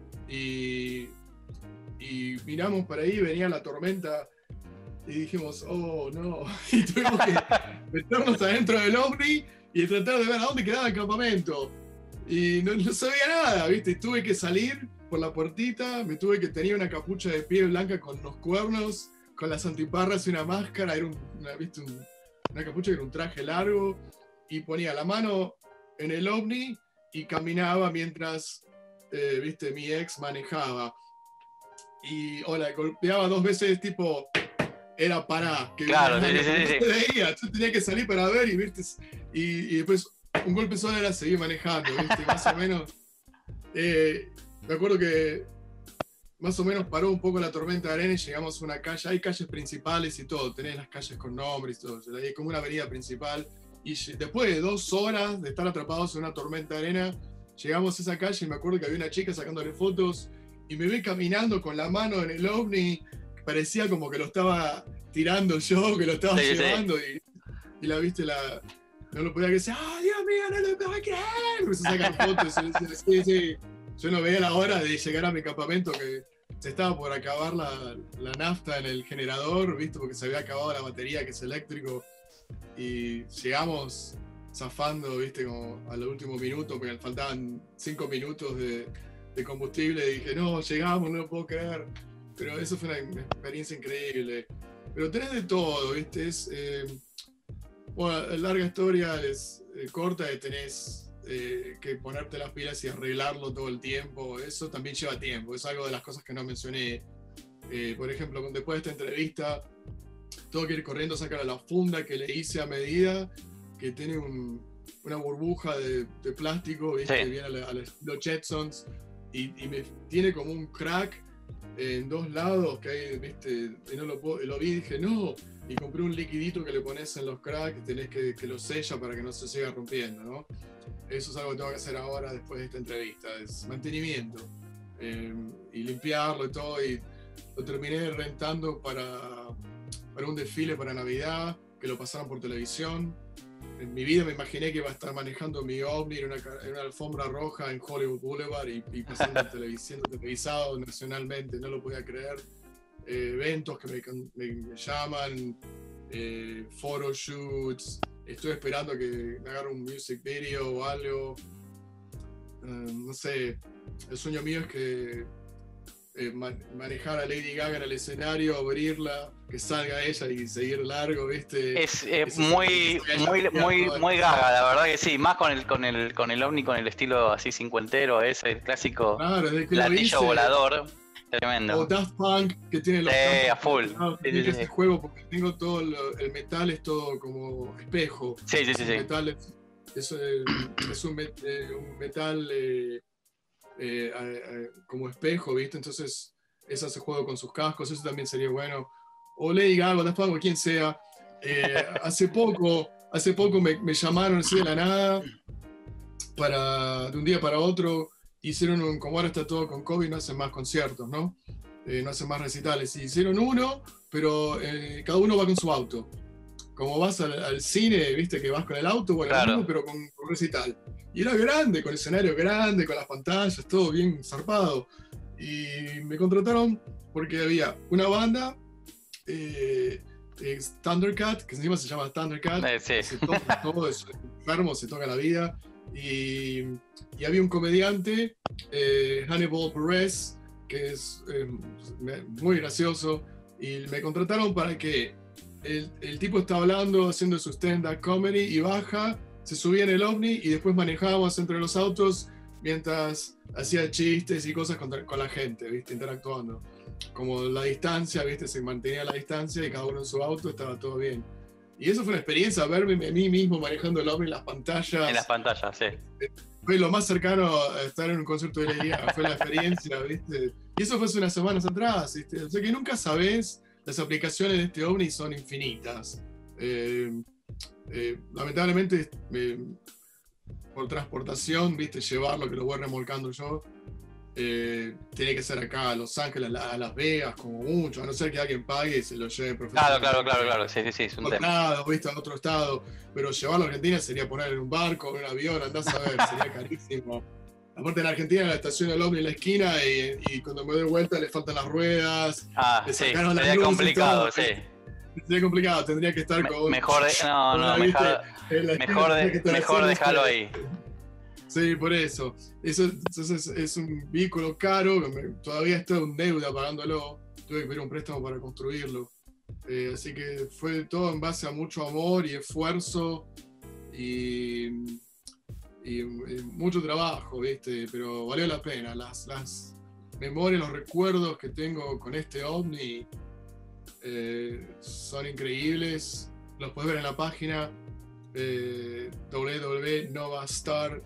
Y, y miramos para ahí, venía la tormenta. Y dijimos, oh no. Y tuvimos que meternos adentro del ovni y tratar de ver a dónde quedaba el campamento. Y no, no sabía nada, ¿viste? Tuve que salir por la puertita, me tuve que tener una capucha de piel blanca con unos cuernos, con las antiparras y una máscara, era un, una, ¿viste? Un- una capucha que era un traje largo, y ponía la mano en el ovni y caminaba mientras, eh, ¿viste? Mi ex manejaba. Y, hola, golpeaba dos veces, tipo, era pará. Que Claro, sí, sí, sí, no sí. se veía, yo tenía que salir para ver y, ¿viste? Y, y después un golpe solo era seguir manejando, ¿viste? Más o menos. Eh, me acuerdo que más o menos paró un poco la tormenta de arena y llegamos a una calle. Hay calles principales y todo, tenés las calles con nombres y todo. Hay como una avenida principal. Y lle- después de dos horas de estar atrapados en una tormenta de arena, llegamos a esa calle y me acuerdo que había una chica sacándole fotos y me ve caminando con la mano en el ovni. Parecía como que lo estaba tirando yo, que lo estaba Sí, sí. llevando. Y, y la viste, la, no lo podía que decir, ¡ah, Dios mío, no lo puedo creer! Empecé a sacar fotos. y decía, sí, sí. Yo no veía la hora de llegar a mi campamento, que se estaba por acabar la, la nafta en el generador, ¿viste? Porque se había acabado la batería, que es eléctrico. Y llegamos zafando, ¿viste? Como al último minuto, porque faltaban cinco minutos de, de combustible. Y dije, no, llegamos, no lo puedo creer. Pero eso fue una experiencia increíble. Pero tenés de todo, ¿viste? Es, eh, bueno, la larga historia es eh, corta, y tenés eh, que ponerte las pilas y arreglarlo todo el tiempo. Eso también lleva tiempo, es algo de las cosas que no mencioné. Eh, por ejemplo, después de esta entrevista, tengo que ir corriendo a sacar la funda que le hice a medida, que tiene un, una burbuja de, de plástico, ¿viste? Sí. Que viene a, la, a los Jetsons, y, y me tiene como un crack en dos lados, que hay, ¿viste? Y no lo, puedo, lo vi y dije, no, y compré un liquidito que le pones en los cracks, que tenés que, que lo sella para que no se siga rompiendo, ¿no? Eso es algo que tengo que hacer ahora después de esta entrevista, es mantenimiento. Eh, y limpiarlo y todo, y lo terminé rentando para, para un desfile para Navidad, que lo pasaron por televisión. En mi vida me imaginé que iba a estar manejando mi ovni en una, en una alfombra roja en Hollywood Boulevard y, y pasando en televisión, televisado nacionalmente, no lo podía creer. Eh, eventos que me, me, me llaman, eh, photoshoots, estoy esperando que me agarre un music video o algo. Uh, no sé, el sueño mío es que eh, man manejar a Lady Gaga en el escenario, abrirla, que salga ella y seguir largo, ¿viste? Es eh, muy, muy, muy, muy Gaga, la verdad que sí, más con el, con el, con el ovni, con el estilo así cincuentero, ese el clásico claro, platillo volador. Tremendo. O Daft Punk, que tiene los sí, a full. Sí, sí, sí. Este juego, porque tengo todo lo, el metal es todo como espejo. Sí, sí, sí. El sí. metal es, es, eh, es un, met, eh, un metal eh, eh, eh, como espejo, ¿viste? Entonces, ese hace juego con sus cascos, eso también sería bueno. O Lady Gaga, Daft Punk, o quien sea. Eh, hace poco, hace poco me, me llamaron así de la nada, para, de un día para otro. Hicieron un, como ahora está todo con COVID, no hacen más conciertos, ¿no? Eh, no hacen más recitales. Y hicieron uno, pero eh, cada uno va con su auto. Como vas al, al cine, viste que vas con el auto, bueno, claro. mismo, pero con, con recital. Y era grande, con escenario grande, con las pantallas, todo bien zarpado. Y me contrataron porque había una banda, eh, eh, Thundercat, que encima se llama Thundercat, eh, sí. se toca todo, es enfermo, se toca la vida. Y, y había un comediante, eh, Hannibal Perez, que es eh, muy gracioso, y me contrataron para que el, el tipo está hablando, haciendo su stand-up comedy, y baja, se subía en el ovni, y después manejábamos entre los autos mientras hacía chistes y cosas con, con la gente, ¿viste? Interactuando. Como la distancia, ¿viste? Se mantenía la distancia y cada uno en su auto, estaba todo bien. Y eso fue una experiencia, verme a mí mismo manejando el ovni en las pantallas. En las pantallas, sí. Fue lo más cercano a estar en un concierto de Lady Gaga, fue la experiencia, ¿viste? Y eso fue hace unas semanas atrás, ¿viste? O sea que nunca sabés, las aplicaciones de este ovni son infinitas. Eh, eh, lamentablemente, eh, por transportación, ¿viste? Llevarlo, que lo voy remolcando yo, eh, tiene que ser acá a Los Ángeles, a Las Vegas, como mucho, a no ser que alguien pague y se lo lleve Claro, profesionalmente. claro, claro, claro, sí, sí, sí, es un tema. Estado, ¿viste? A otro estado, pero llevarlo a Argentina sería poner en un barco, en un avión, andás a ver, sería carísimo. Aparte en Argentina la estación del ovni en la esquina y, y cuando me doy vuelta le faltan las ruedas. Ah, le sí, sacaron las sería luces y complicado, todo. sí. Sería complicado, tendría que estar Me, con... mejor, de, no, no, ¿viste? mejor, En la esquina mejor, tendría de, que estar mejor haciendo dejarlo esto. ahí. Sí, por eso. Eso entonces es un vehículo caro, que me, todavía estoy en deuda pagándolo. Tuve que pedir un préstamo para construirlo. Eh, así que fue todo en base a mucho amor y esfuerzo y, y, y mucho trabajo, ¿viste? Pero valió la pena. Las, las memorias, los recuerdos que tengo con este ovni eh, son increíbles. Los puedes ver en la página eh, w w w punto novastar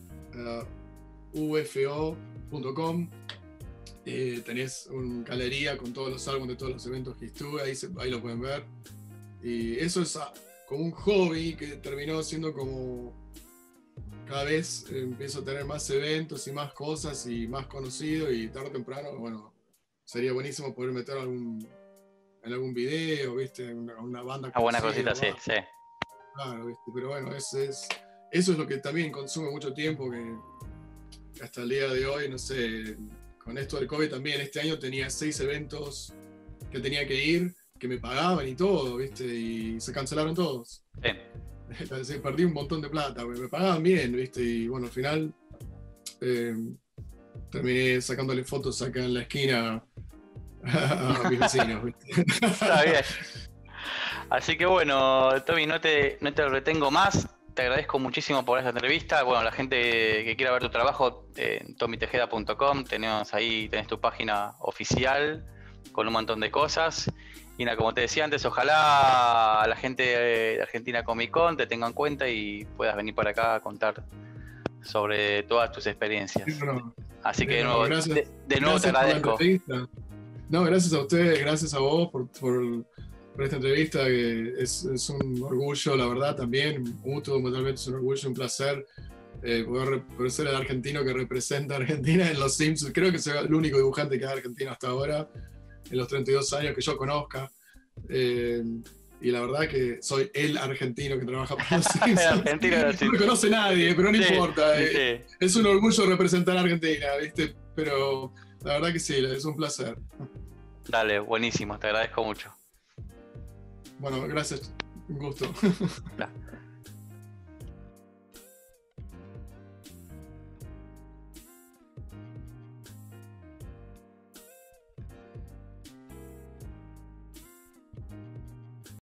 ufo punto com. Eh, tenés una galería con todos los álbumes de todos los eventos que estuve, ahí, se, ahí lo pueden ver. Y eso es ah, como un hobby que terminó siendo como cada vez eh, empiezo a tener más eventos y más cosas y más conocido, y tarde o temprano, bueno, sería buenísimo poder meter algún, en algún video, ¿viste? Una, una banda. Una buena cosita, sí, sí. Claro, ¿viste? Pero bueno, es, es, eso es lo que también consume mucho tiempo, que hasta el día de hoy, no sé, con esto del COVID también, este año tenía seis eventos que tenía que ir, que me pagaban y todo, ¿viste? Y se cancelaron todos. Sí. Entonces, perdí un montón de plata, me pagaban bien, ¿viste? Y bueno, al final eh, terminé sacándole fotos acá en la esquina a mis vecinos, ¿viste? Está bien. Así que bueno, Tommy, no te, no te retengo más. Te agradezco muchísimo por esta entrevista. Bueno, la gente que quiera ver tu trabajo, eh, en tommy tejeda punto com, tenemos ahí, tenés tu página oficial con un montón de cosas. Y nada, como te decía antes, ojalá la gente de Argentina Comic Con te tenga en cuenta y puedas venir para acá a contar sobre todas tus experiencias. Bueno, Así que de bueno, nuevo, gracias, de, de nuevo te gracias por la agradezco. entrevista. No, gracias a ustedes, gracias a vos por, por, por esta entrevista, que es, es un orgullo, la verdad, también, mutuo, totalmente es un orgullo, un placer eh, poder, poder ser el argentino que representa a Argentina en Los Simpsons. Creo que soy el único dibujante que es argentino hasta ahora, en los treinta y dos años que yo conozca. Eh, y la verdad que soy el argentino que trabaja para Los Simpsons. Argentino de Los No Simpsons. me conoce nadie, pero no Sí, importa. sí, eh, sí. Es un orgullo representar a Argentina, ¿viste? Pero la verdad que sí, es un placer. Dale, buenísimo, te agradezco mucho. Bueno, gracias. Un gusto. Claro.